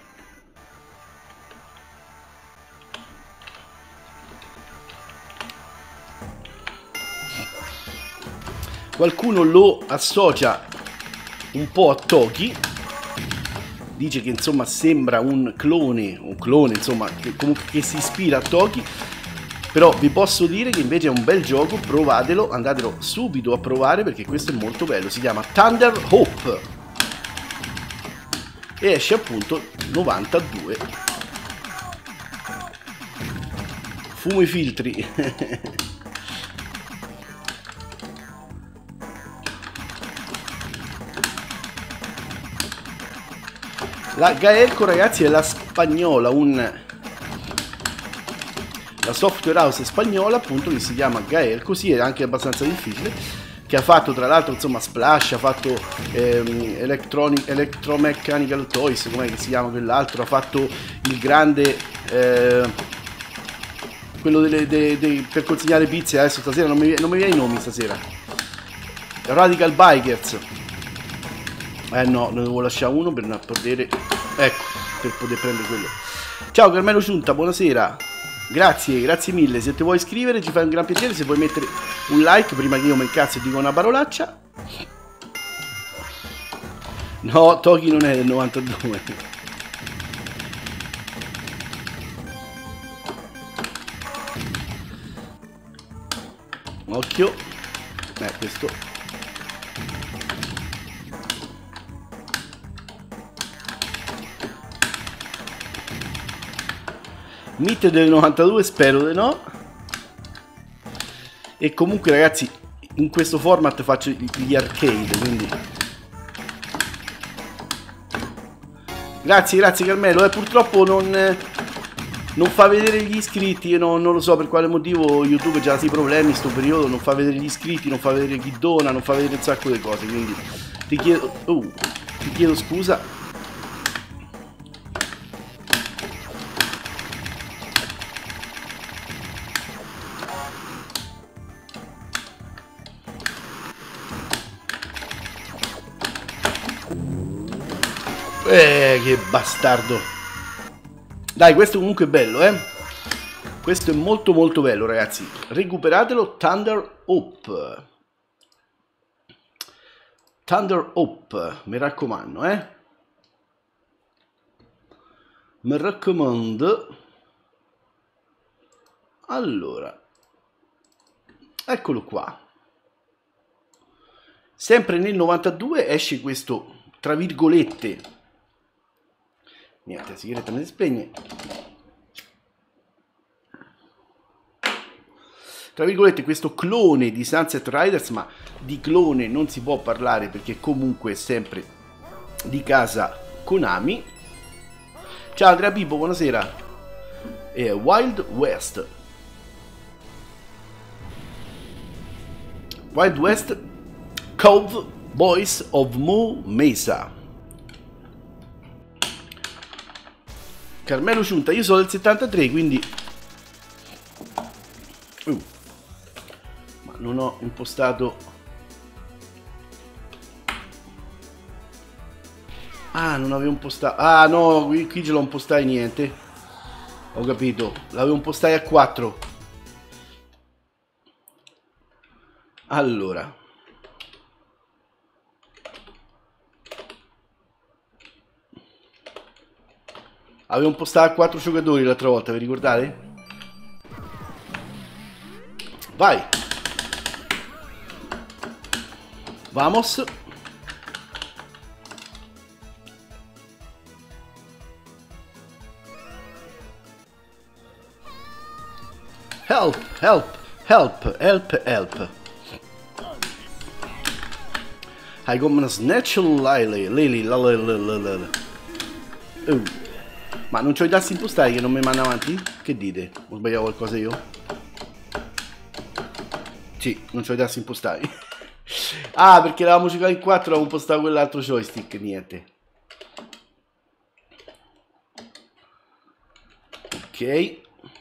[SPEAKER 2] Qualcuno lo associa un po' a Toki, dice che insomma sembra un clone insomma che comunque che si ispira a Toki, però vi posso dire che invece è un bel gioco, provatelo, andatelo subito a provare perché questo è molto bello, si chiama Thunder Hope e esce appunto 92. Fumo i filtri. La Gaelco, ragazzi, è la spagnola, la software house spagnola, appunto, che si chiama Gaelco, sì, è anche abbastanza difficile, che ha fatto, tra l'altro, insomma, Splash, ha fatto Electromechanical Toys, com'è che si chiama quell'altro, ha fatto il grande, quello per consegnare pizze, adesso stasera non mi viene i nomi stasera, Radical Bikers. No, ne devo lasciare uno per non poter... Ecco, per poter prendere quello. Ciao Carmelo Ciunta, buonasera. Grazie, grazie mille. Se ti vuoi iscrivere ci fai un gran piacere. Se vuoi mettere un like prima che io mi incazzo e dico una parolaccia. No, Toki non è del 92. Occhio. Questo... Meet del 92, spero di no. E comunque ragazzi, in questo format faccio gli arcade, quindi grazie Carmelo, purtroppo non fa vedere gli iscritti, io non lo so per quale motivo, YouTube già ha dei problemi in sto periodo, non fa vedere gli iscritti, non fa vedere chi dona, non fa vedere un sacco di cose, quindi ti chiedo scusa. Che bastardo. Dai, questo comunque è bello, Questo è molto molto bello, ragazzi. Recuperatelo, Thunder Hope. Thunder Hope, mi raccomando, Mi raccomando. Allora. Eccolo qua. Sempre nel 92 esce questo, tra virgolette... Niente, la sigaretta mi si spegne. Tra virgolette questo clone di Sunset Riders, ma di clone non si può parlare perché comunque è sempre di casa Konami. Ciao Andrea Pippo, buonasera. Wild West. Wild West Cove Boys of Moo Mesa. Carmelo Ciunta, io sono del 73, quindi non ho impostato. Ah, non avevo impostato. Ah no, qui ce l'ho impostato niente. Ho capito, l'avevo impostato a 4. Allora, avevo impostato a 4 giocatori l'altra volta, vi ricordate? Vai. Vamos. Help, help, help, help, help. I got a snatch Lily. Ma non c'ho i tasti impostati che non mi mandano avanti? Che dite? Ho sbagliato qualcosa io? Sì, non c'ho i tasti impostati. Ah, perché eravamo giocati in 4 e avevo impostato quell'altro joystick, niente. Ok.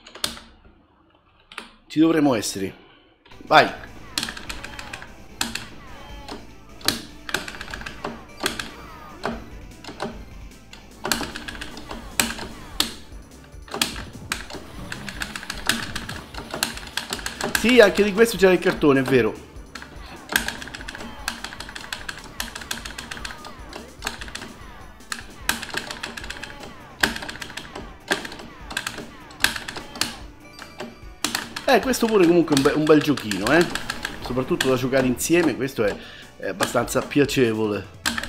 [SPEAKER 2] Ci dovremo essere. Vai. Sì, anche di questo c'era il cartone, è vero. Questo pure comunque è un bel giochino, soprattutto da giocare insieme, questo è abbastanza piacevole.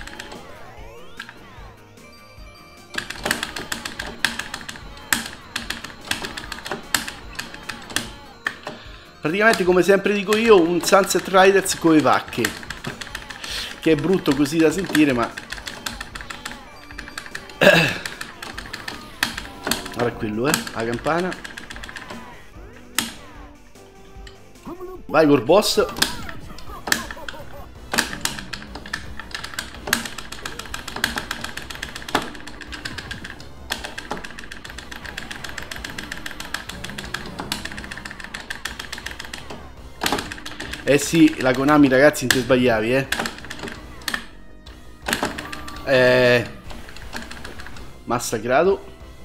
[SPEAKER 2] Praticamente, come sempre dico io, un Sunset Riders con le vacche, che è brutto così da sentire, ma guarda quello, la campana. Vai col boss. Eh sì, la Konami, ragazzi, non ti sbagliavi, massacrato.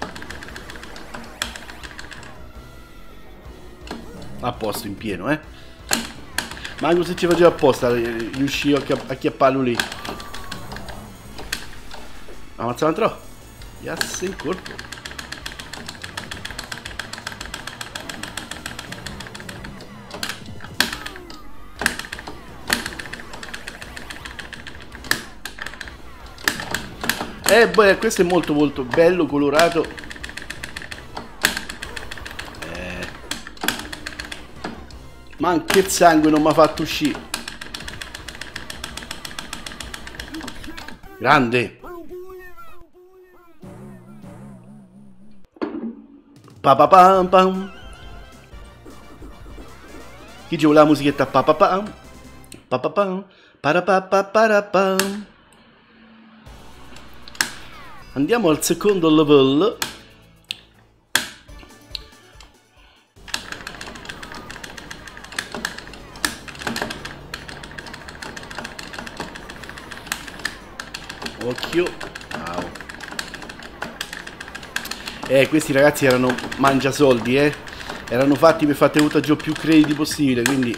[SPEAKER 2] A posto, in pieno, Manco se ci faceva apposta, riuscivo a chiapparlo lì. Avanza un altro. Yes, in colpo. Beh, questo è molto molto bello, colorato. Ma anche il sangue non mi ha fatto uscire. Grande. Papapam pam. Chi ci vuole la musichetta papapam? Papapam. Parapapapam. Andiamo al secondo level. Occhio. Wow. Questi ragazzi erano mangiasoldi, erano fatti per far tenuta giù più crediti possibile, quindi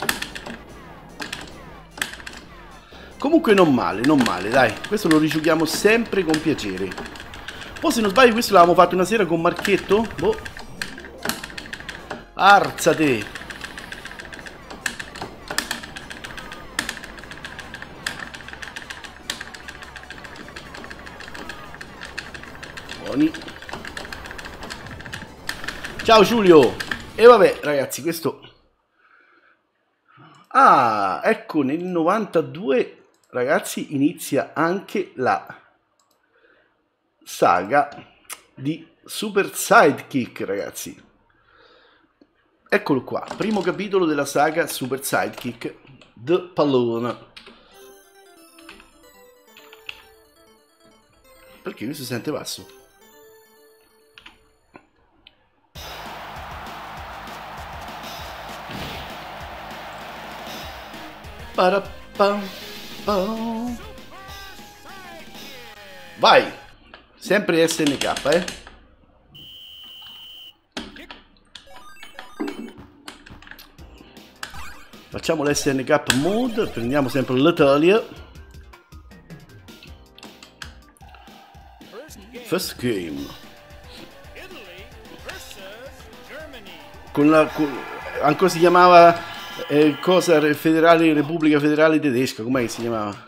[SPEAKER 2] comunque non male, dai. Questo lo rigiochiamo sempre con piacere. Poi se non sbaglio questo l'avevamo fatto una sera con Marchetto. Boh. Arzate. Ciao Giulio. E vabbè ragazzi, questo... Ah, ecco, nel 92 ragazzi inizia anche la saga di Super Sidekick, ragazzi. Eccolo qua, primo capitolo della saga Super Sidekick, The Pallone. Perché questo si sente basso? Parapam, pam. Vai! Sempre SNK, Facciamo l'SNK mode, prendiamo sempre l'Italia. First game. Ancora si chiamava cosa federale, Repubblica Federale Tedesca, com'è che si chiamava?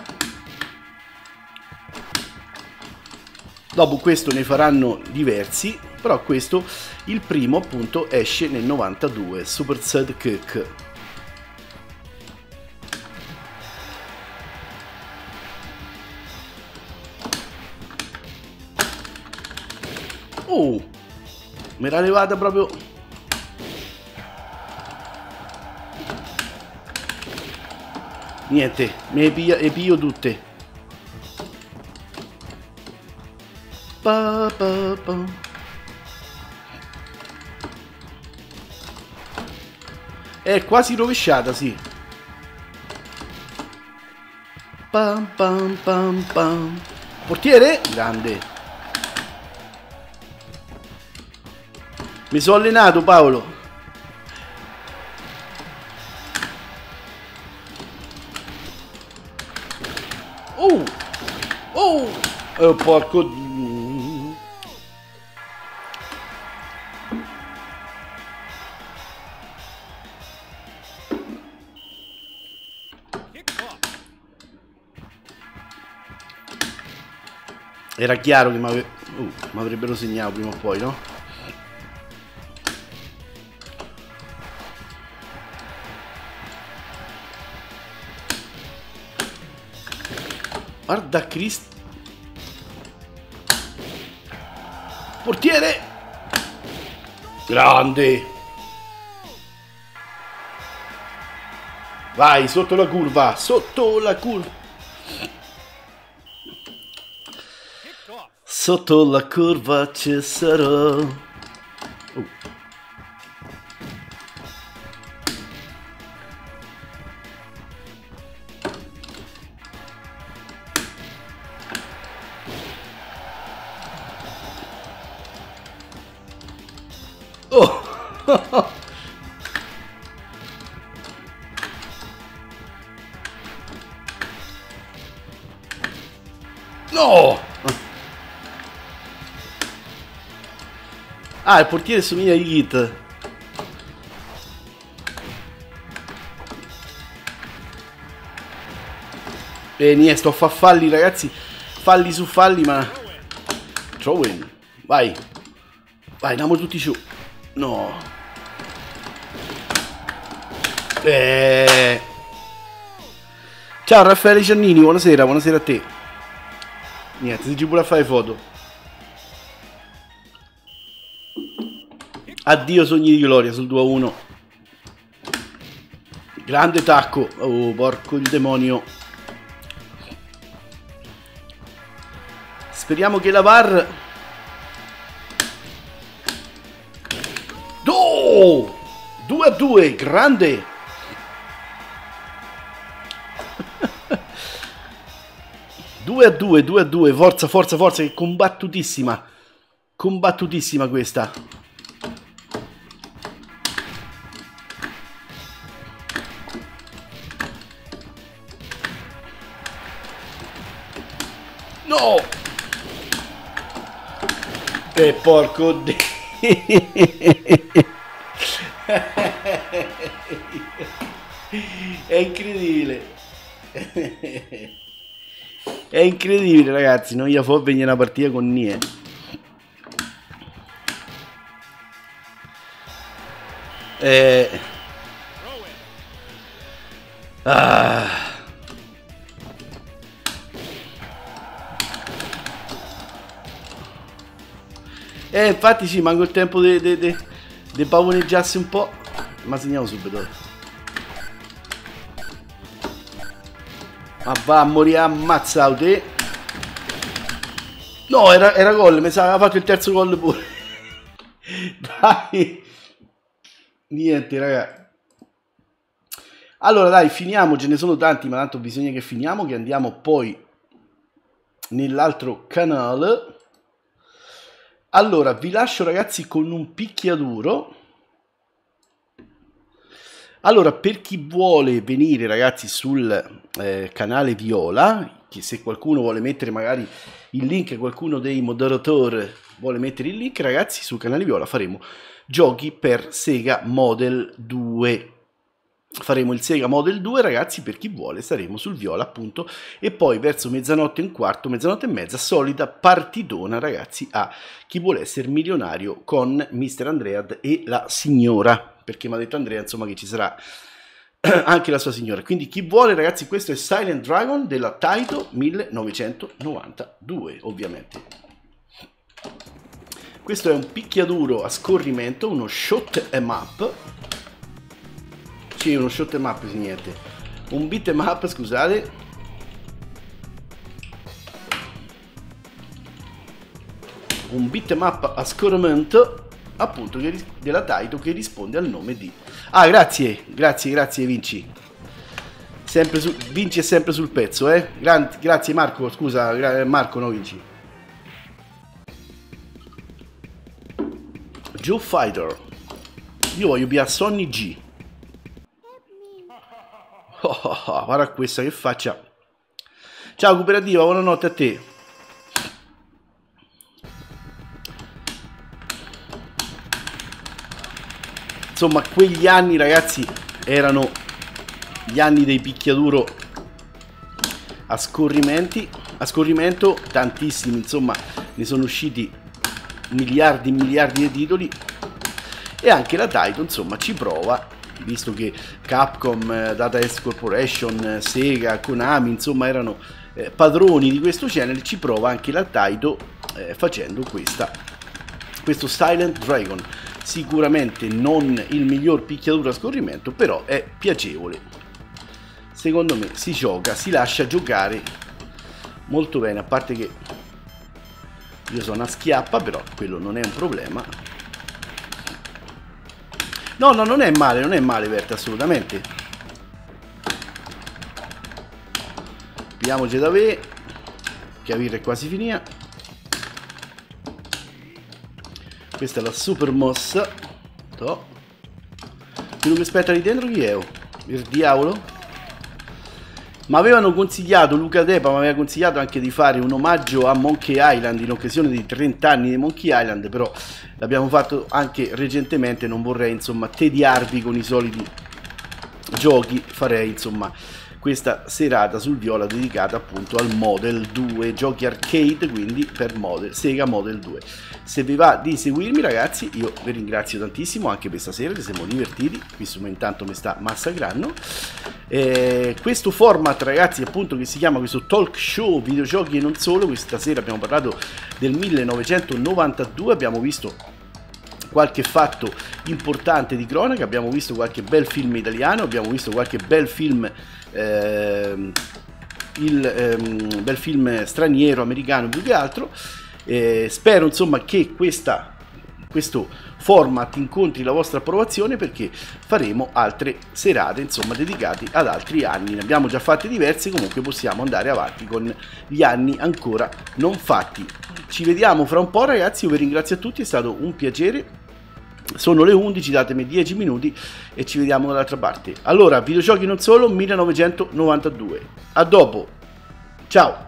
[SPEAKER 2] Dopo questo ne faranno diversi, però questo, il primo appunto, esce nel 92, Super Sidekick. Mi era levata proprio. Niente, me le piglio tutte. Pa, pa, pa. È quasi rovesciata, sì. Pam pam pam pam. Portiere? Grande. Mi sono allenato, Paolo. Porco. Era chiaro che mi avrebbero segnato prima o poi, no? Guarda Cristo. Portiere. Grande. Vai, sotto la curva. Sotto la curva. Sotto la curva ci sarò. No! Ah, il portiere somiglia a Hit. Niente, sto a fa falli, ragazzi. Falli su falli, ma... Throw in. Vai. Vai, andiamo tutti giù. No. Ciao Raffaele Giannini, buonasera, buonasera a te. Niente, si ci pure a fare foto. Addio sogni di gloria sul 2-1. Grande tacco. Oh, porco il demonio. Speriamo che la VAR... Oh! 2-2, grande. Due a due, forza, forza, forza, che combattutissima. Combattutissima questa. No! E porco Dio. È incredibile. È incredibile, ragazzi. Non gli fa venire una partita con niente. Infatti sì, manco il tempo di pavoneggiarsi un po'. Ma segniamo subito. Ma va a morire ammazzato te. No, era gol, mi sa aveva fatto il terzo gol pure. Dai. Niente, raga. Allora dai, finiamo, ce ne sono tanti, ma tanto bisogna che finiamo, che andiamo poi nell'altro canale. Allora, vi lascio ragazzi con un picchiaduro. Allora, per chi vuole venire ragazzi sul canale Viola, che se qualcuno vuole mettere magari il link, qualcuno dei moderatori vuole mettere il link, ragazzi, sul canale Viola faremo giochi per Sega Model 2. Faremo il Sega Model 2, ragazzi, per chi vuole, saremo sul Viola appunto, e poi verso mezzanotte e un quarto, mezzanotte e mezza, solita partitona, ragazzi, a chi vuole essere milionario con Mr. Andread e la signora, perché mi ha detto Andrea, insomma, che ci sarà anche la sua signora. Quindi chi vuole, ragazzi, questo è Silent Dragon della Taito 1992, ovviamente. Questo è un picchiaduro a scorrimento, uno shot 'em up. Sì, uno shot 'em up, sì, niente. Un beat 'em up, scusate. Un beat 'em up a scorrimento, appunto, della Taito, che risponde al nome di... Ah, grazie, Vinci. Vinci è sempre sul pezzo, eh. Grazie Marco, scusa, Marco, no Vinci. Joe Fighter. Io voglio via Sonny G. Guarda questa che faccia. Ciao cooperativa, buonanotte a te. Insomma, quegli anni, ragazzi, erano gli anni dei picchiaduro a scorrimento, tantissimi, insomma, ne sono usciti miliardi e miliardi di titoli, e anche la Taito, insomma, ci prova, visto che Capcom, Data East Corporation, Sega, Konami, insomma, erano padroni di questo genere, ci prova anche la Taito facendo questo Silent Dragon. Sicuramente non il miglior picchiaduro a scorrimento, però è piacevole. Secondo me si gioca, si lascia giocare molto bene, a parte che io sono una schiappa, però quello non è un problema. No, non è male, Verte, assolutamente. Pigliamoci da ve, che la birra è quasi finita. Questa è la super mossa. Quello che aspetta lì dentro chi è? Il diavolo? Ma avevano consigliato, Luca Depa mi aveva consigliato anche di fare un omaggio a Monkey Island in occasione dei 30 anni di Monkey Island, però l'abbiamo fatto anche recentemente, non vorrei insomma tediarvi con i soliti giochi, farei insomma questa serata sul Viola dedicata appunto al Model 2, giochi arcade, quindi per Sega Model 2. Se vi va di seguirmi, ragazzi, io vi ringrazio tantissimo anche per stasera, ci siamo divertiti, questo intanto mi sta massacrando. Questo format, ragazzi, appunto, che si chiama questo talk show videogiochi e non solo, questa sera abbiamo parlato del 1992, abbiamo visto qualche fatto importante di cronaca, abbiamo visto qualche bel film italiano, abbiamo visto qualche bel film bel film straniero, americano più che altro. Spero insomma che questo format incontri la vostra approvazione, perché faremo altre serate insomma dedicate ad altri anni. Ne abbiamo già fatte diverse, comunque possiamo andare avanti con gli anni ancora non fatti. Ci vediamo fra un po', ragazzi, io vi ringrazio a tutti, è stato un piacere. Sono le 11, datemi 10 minuti e ci vediamo dall'altra parte. Allora, videogiochi non solo 1992. A dopo. Ciao.